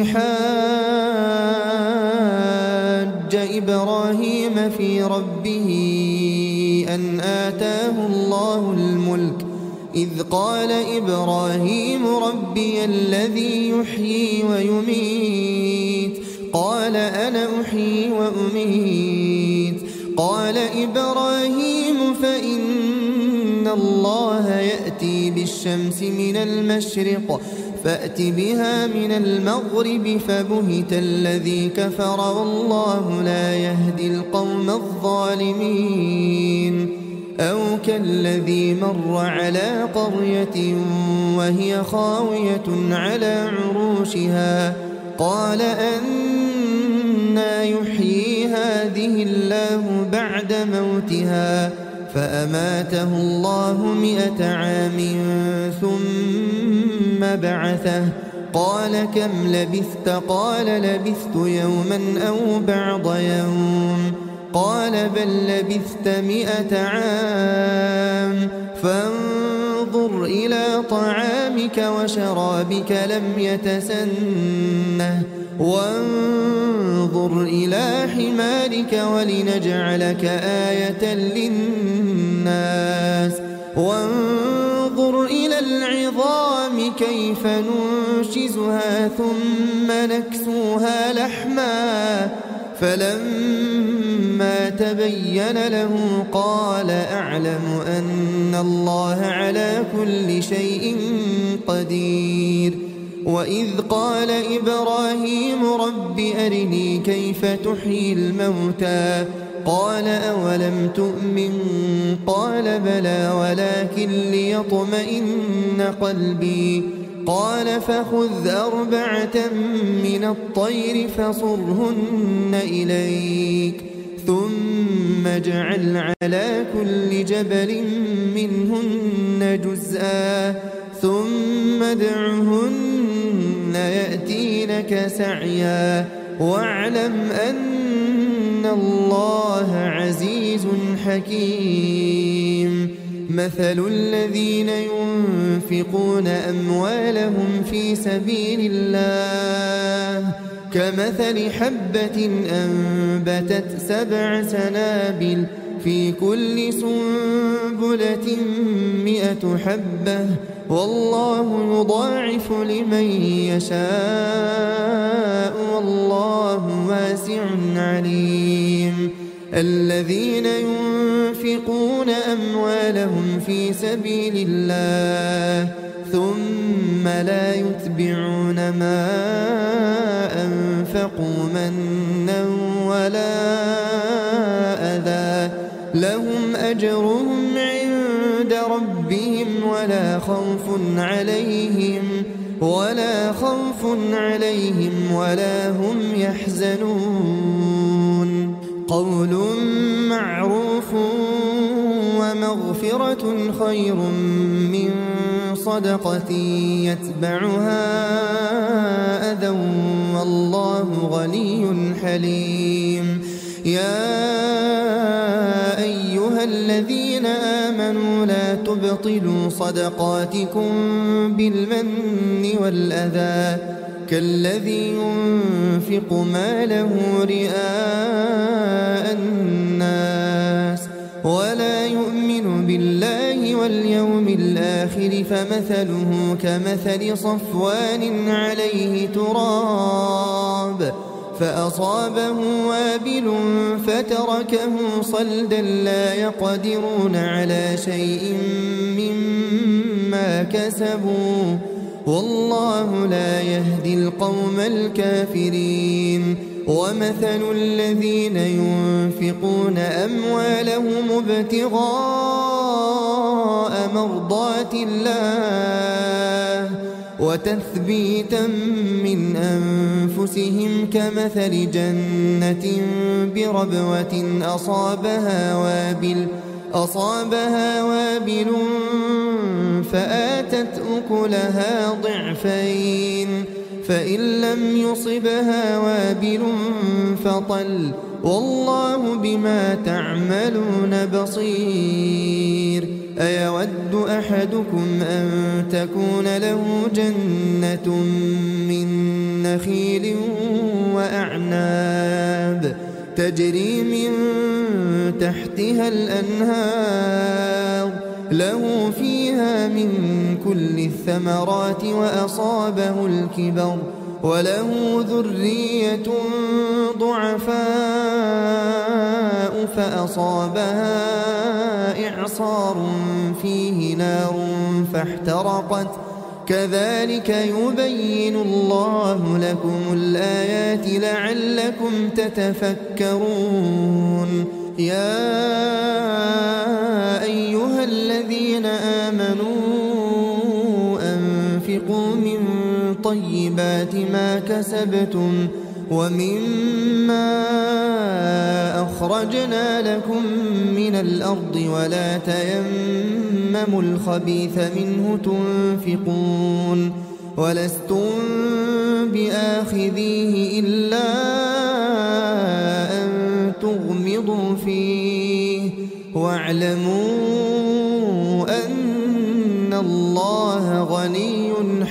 حاج إبراهيم في ربه أن آتاه الله الملك إذ قال إبراهيم ربي الذي يحيي ويميت قال أنا أحيي وأميت قال إبراهيم فإن الله يأتي بالشمس من المشرق فأت بها من المغرب فبهت الذي كفر والله لا يهدي القوم الظالمين أو كالذي مر على قرية وهي خاوية على عروشها قال أنى يحيي هذه الله بعد موتها فأماته الله مئة عام ثم بعثه قال كم لبثت قال لبثت يوما أو بعض يوم قال بل لبثت مئة عام فانظر إلى طعامك وشرابك لم يتسنه وانظر إلى حمارك ولنجعلك آية للناس وانظر إلى العظام كيف ننشزها ثم نكسوها لحما فلما تبين له قال أعلم أن الله على كل شيء قدير وإذ قال إبراهيم رب أرني كيف تحيي الموتى قال أولم تؤمن قال بلى ولكن ليطمئن قلبي قال فخذ أربعة من الطير فصرهن إليك ثم اجعل على كل جبل منهن جزءا ثم ادعهن يأتينك سعيا واعلم أن الله عزيز حكيم مثل الذين ينفقون أموالهم في سبيل الله كمثل حبة أنبتت سبع سنابل في كل سنبلة مئة حبة والله يضاعف لمن يشاء والله واسع عليم الذين ينفقون أموالهم في سبيل الله ثم لا يتبعون ما أنفقوا منا ولا أذى لهم أجرهم عند ربهم ولا خوف عليهم ولا خوف عليهم ولا هم يحزنون قول معروف ومغفرة خير من صدقة يتبعها أذى والله غني حليم يا أيها الذين آمنوا لا تبطلوا صدقاتكم بالمن والأذى كالذي ينفق ماله رئاء الناس ولا يؤمن بالله واليوم الآخر فمثله كمثل صفوان عليه تراب فأصابه وابل فتركه صلدا لا يقدرون على شيء مما كسبوا والله لا يهدي القوم الكافرين ومثل الذين ينفقون أموالهم ابتغاء مرضات الله وتثبيتا من أنفسهم كمثل جنة بربوة أصابها وابل أصابها وابل فآتت أكلها ضعفين فإن لم يصبها وابل فطل والله بما تعملون بصير. أيود أحدكم أن تكون له جنة من نخيل وأعناب تجري من تحتها الأنهار له فيها من كل الثمرات وأصابه الكبر وله ذرية ضعفاء فأصابها إعصار فيه نار فاحترقت كذلك يبين الله لكم الآيات لعلكم تتفكرون. يا أيها الذين آمنوا أنفقوا من طيبات ما كسبتم ومما أخرجنا لكم من الأرض ولا تيمموا الخبيث منه تنفقون ولستم بآخذيه إلا أن تغمضوا فيه واعلموا أن الله غني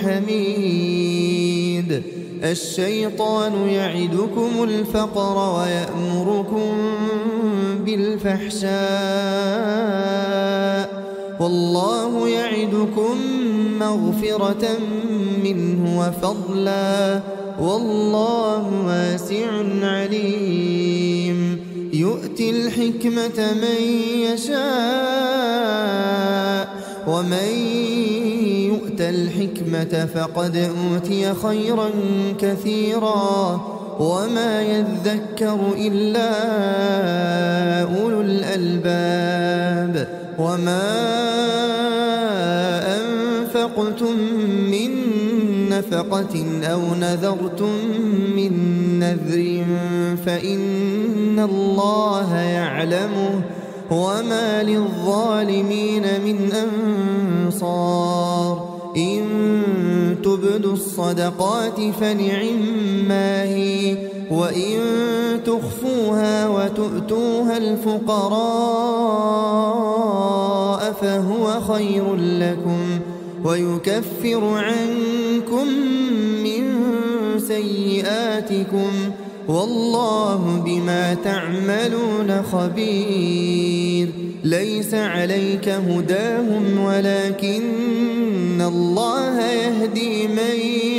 حميد. الشيطان يعدكم الفقر ويأمركم بالفحشاء والله يعدكم مغفرة منه وفضلا والله واسع عليم. يؤتي الحكمة من يشاء ومن يؤت الحكمة فقد أوتي خيرا كثيرا وما يذكر إلا أولو الألباب. وما أنفقتم من نفقة أو نذرتم من نذر فإن الله يعلمه وما للظالمين من أنصار. إن تبدوا الصدقات فنعما هي وإن تخفوها وتؤتوها الفقراء فهو خير لكم ويكفر عنكم من سيئاتكم والله بما تعملون خبير. ليس عليك هداهم ولكن الله يهدي من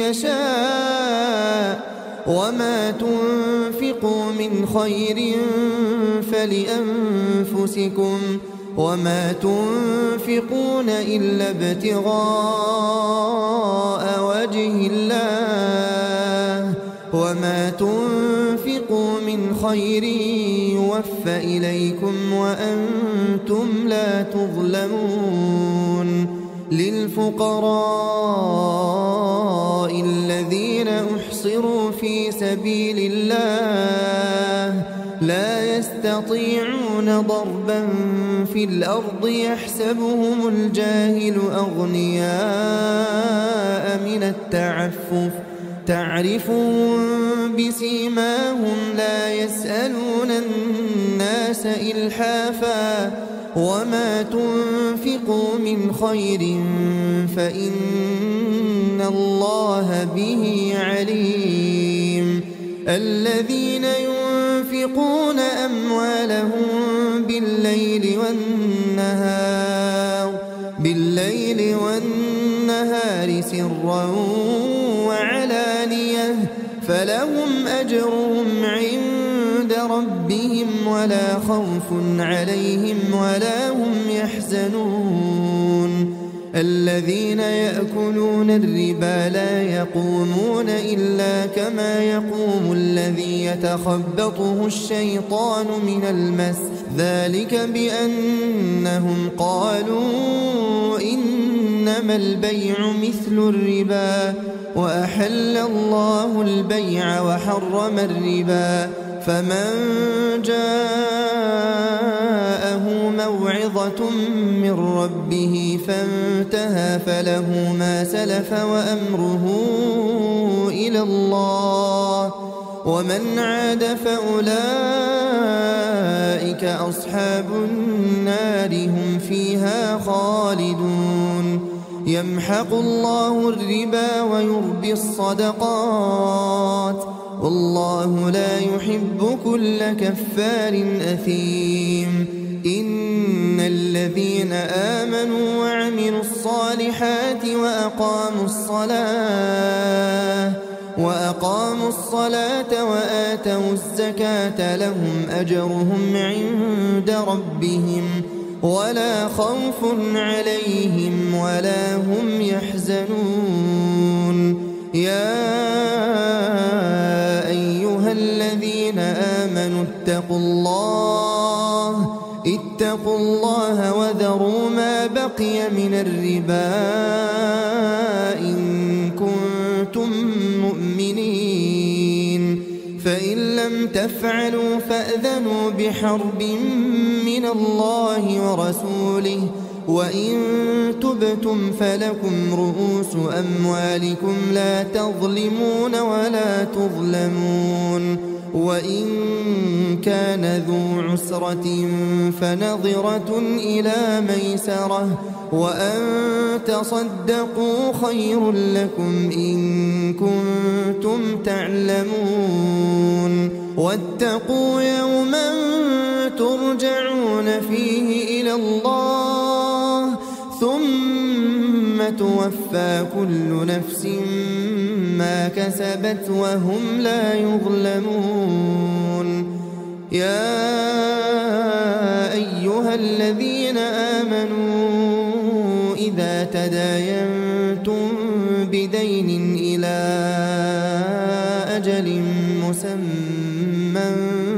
يشاء وما تنفقوا من خير فلأنفسكم وما تنفقون إلا ابتغاء وجه الله وما تنفقوا من خير يوفى إليكم وأنتم لا تظلمون. للفقراء الذين أحصروا في سبيل الله لا يستطيعون ضربا في الأرض يحسبهم الجاهل أغنياء من التعفف تعرفهم بسيماهم لا يسألون الناس إلحافا وما تنفقوا من خير فإن الله به عليم. الذين ينفقون أموالهم بالليل والنهار بالليل والنهار سرا وعلانية فلهم أجرهم عند ربهم ولا خوف عليهم ولا هم يحزنون. الذين يأكلون الربا لا يقومون إلا كما يقوم الذي يتخبطه الشيطان من المس ذلك بأنهم قالوا إنما البيع مثل الربا وأحل الله البيع وحرم الربا. فمن جاءه موعظة من ربه فانتهى فله ما سلف وأمره إلى الله ومن عاد فأولئك أصحاب النار هم فيها خالدون يمحق الله الربا ويربي الصدقات والله لا يحب كل كفار أثيم إن الذين آمنوا وعملوا الصالحات وأقاموا الصلاة وأقاموا الصلاة وآتوا الزكاة لهم أجرهم عند ربهم ولا خوف عليهم ولا هم يحزنون يا أيها الذين آمنوا اتقوا الله اتقوا الله وذروا ما بقي من الربا إن كنتم مؤمنين فإن لم تفعلوا فأذنوا بحرب من الله ورسوله وإن تبتم فلكم رؤوس أموالكم لا تظلمون ولا تظلمون وإن كان ذو عسرة فنظرة إلى ميسرة وأن تصدقوا خير لكم إن كنتم تعلمون واتقوا يوما ترجعون فيه إلى الله ثم توفى كل نفس ما كسبت وهم لا يظلمون يا أيها الذين آمنوا إذا تداينتم بدين إلى أجل مسمى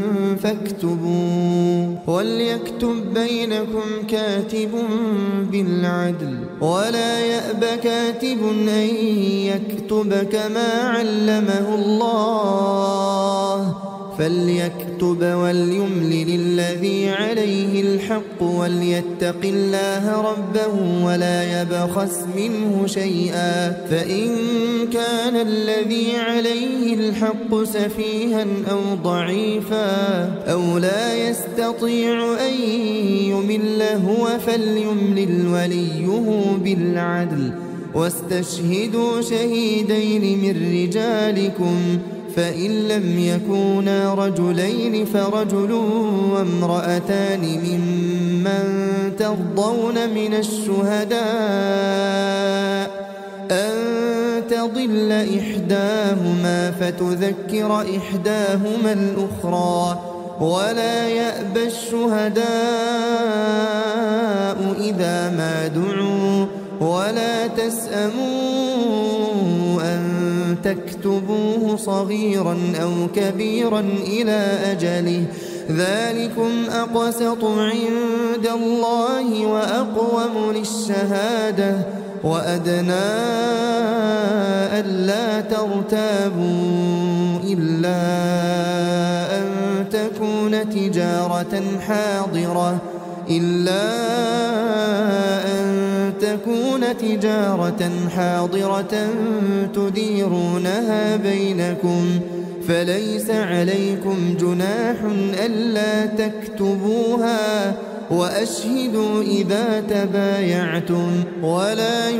فاكتبوا وليكتب بينكم كاتب بالعدل ولا يأب كاتب أن يكتب كما علمه الله فليكتب وليملل الذي عليه الحق وليتق الله ربه ولا يبخس منه شيئا فإن كان الذي عليه الحق سفيها أو ضعيفا أو لا يستطيع أن يمل هو فليملل وليه بالعدل واستشهدوا شهيدين من رجالكم فإن لم يكونا رجلين فرجل وامرأتان ممن ترضون من الشهداء أن تضل إحداهما فتذكر إحداهما الأخرى ولا يأبى الشهداء إذا ما دعوا ولا تسأموا أن تكتبوه صغيرا أو كبيرا إلى أجله ذلكم أقسط عند الله وأقوم للشهادة وأدنى ألا ترتابوا إلا أن تكون تجارة حاضرة إلا أن تكون تجارة حاضرة تديرونها بينكم فليس عليكم جناح ألا تكتبوها وأشهدوا إذا تبايعتم ولا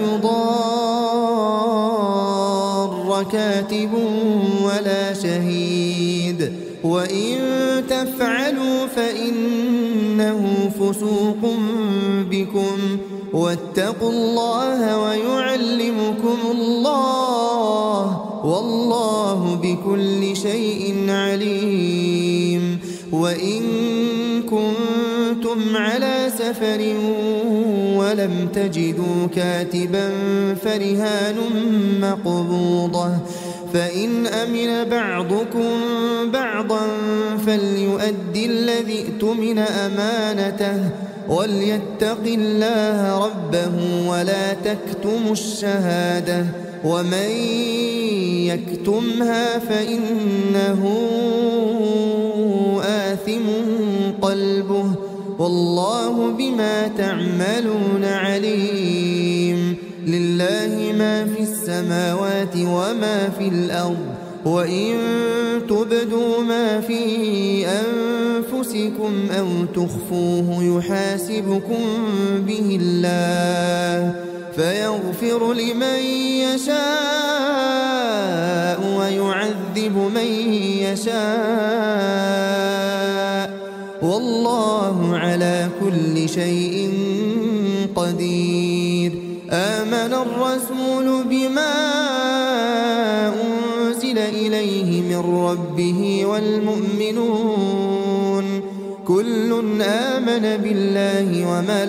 يضار كاتب ولا شهيد وإن تفعلوا فإنه فسوق بكم واتقوا الله ويعلمكم الله والله بكل شيء عليم وإن كنتم على سفر ولم تجدوا كاتبا فرهان مقبوضة فإن أمن بعضكم بعضا فليؤدي الذي اؤتمن أمانته وليتق الله ربه ولا تكتموا الشهادة ومن يكتمها فإنه آثم قلبه والله بما تعملون عليم. لله ما في السماوات وما في الأرض، وإن تبدوا ما في أنفسكم أو تخفوه يحاسبكم به الله فيغفر لمن يشاء ويعذب من يشاء، والله على كل شيء قدير. آمن الرسول بما أنزل إليه من ربه والمؤمنون كل آمن بالله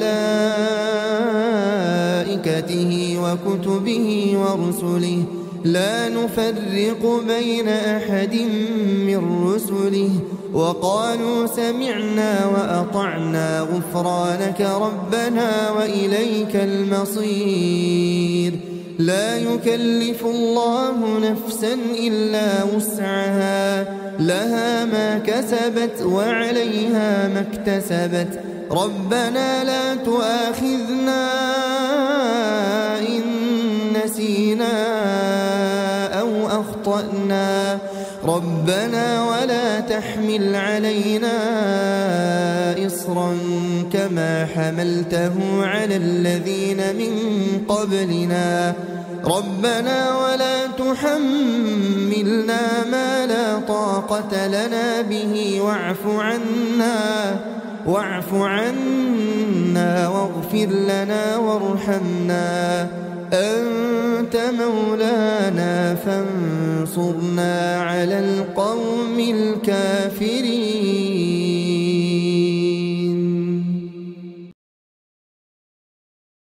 وملائكته وكتبه ورسله لا نفرق بين أحد من رسله وقالوا سمعنا وأطعنا غفرانك ربنا وإليك المصير. لا يكلف الله نفسا إلا وسعها، لها ما كسبت وعليها ما اكتسبت. ربنا لا تؤاخذنا إن نسينا أو أخطأنا، ربنا ولا تحمل علينا إصرا كما حملته على الذين من قبلنا، ربنا ولا تحملنا ما لا طاقة لنا به واعف عنا واعف عنا واغفر لنا وارحمنا، أنت مولانا فانصرنا على القوم الكافرين.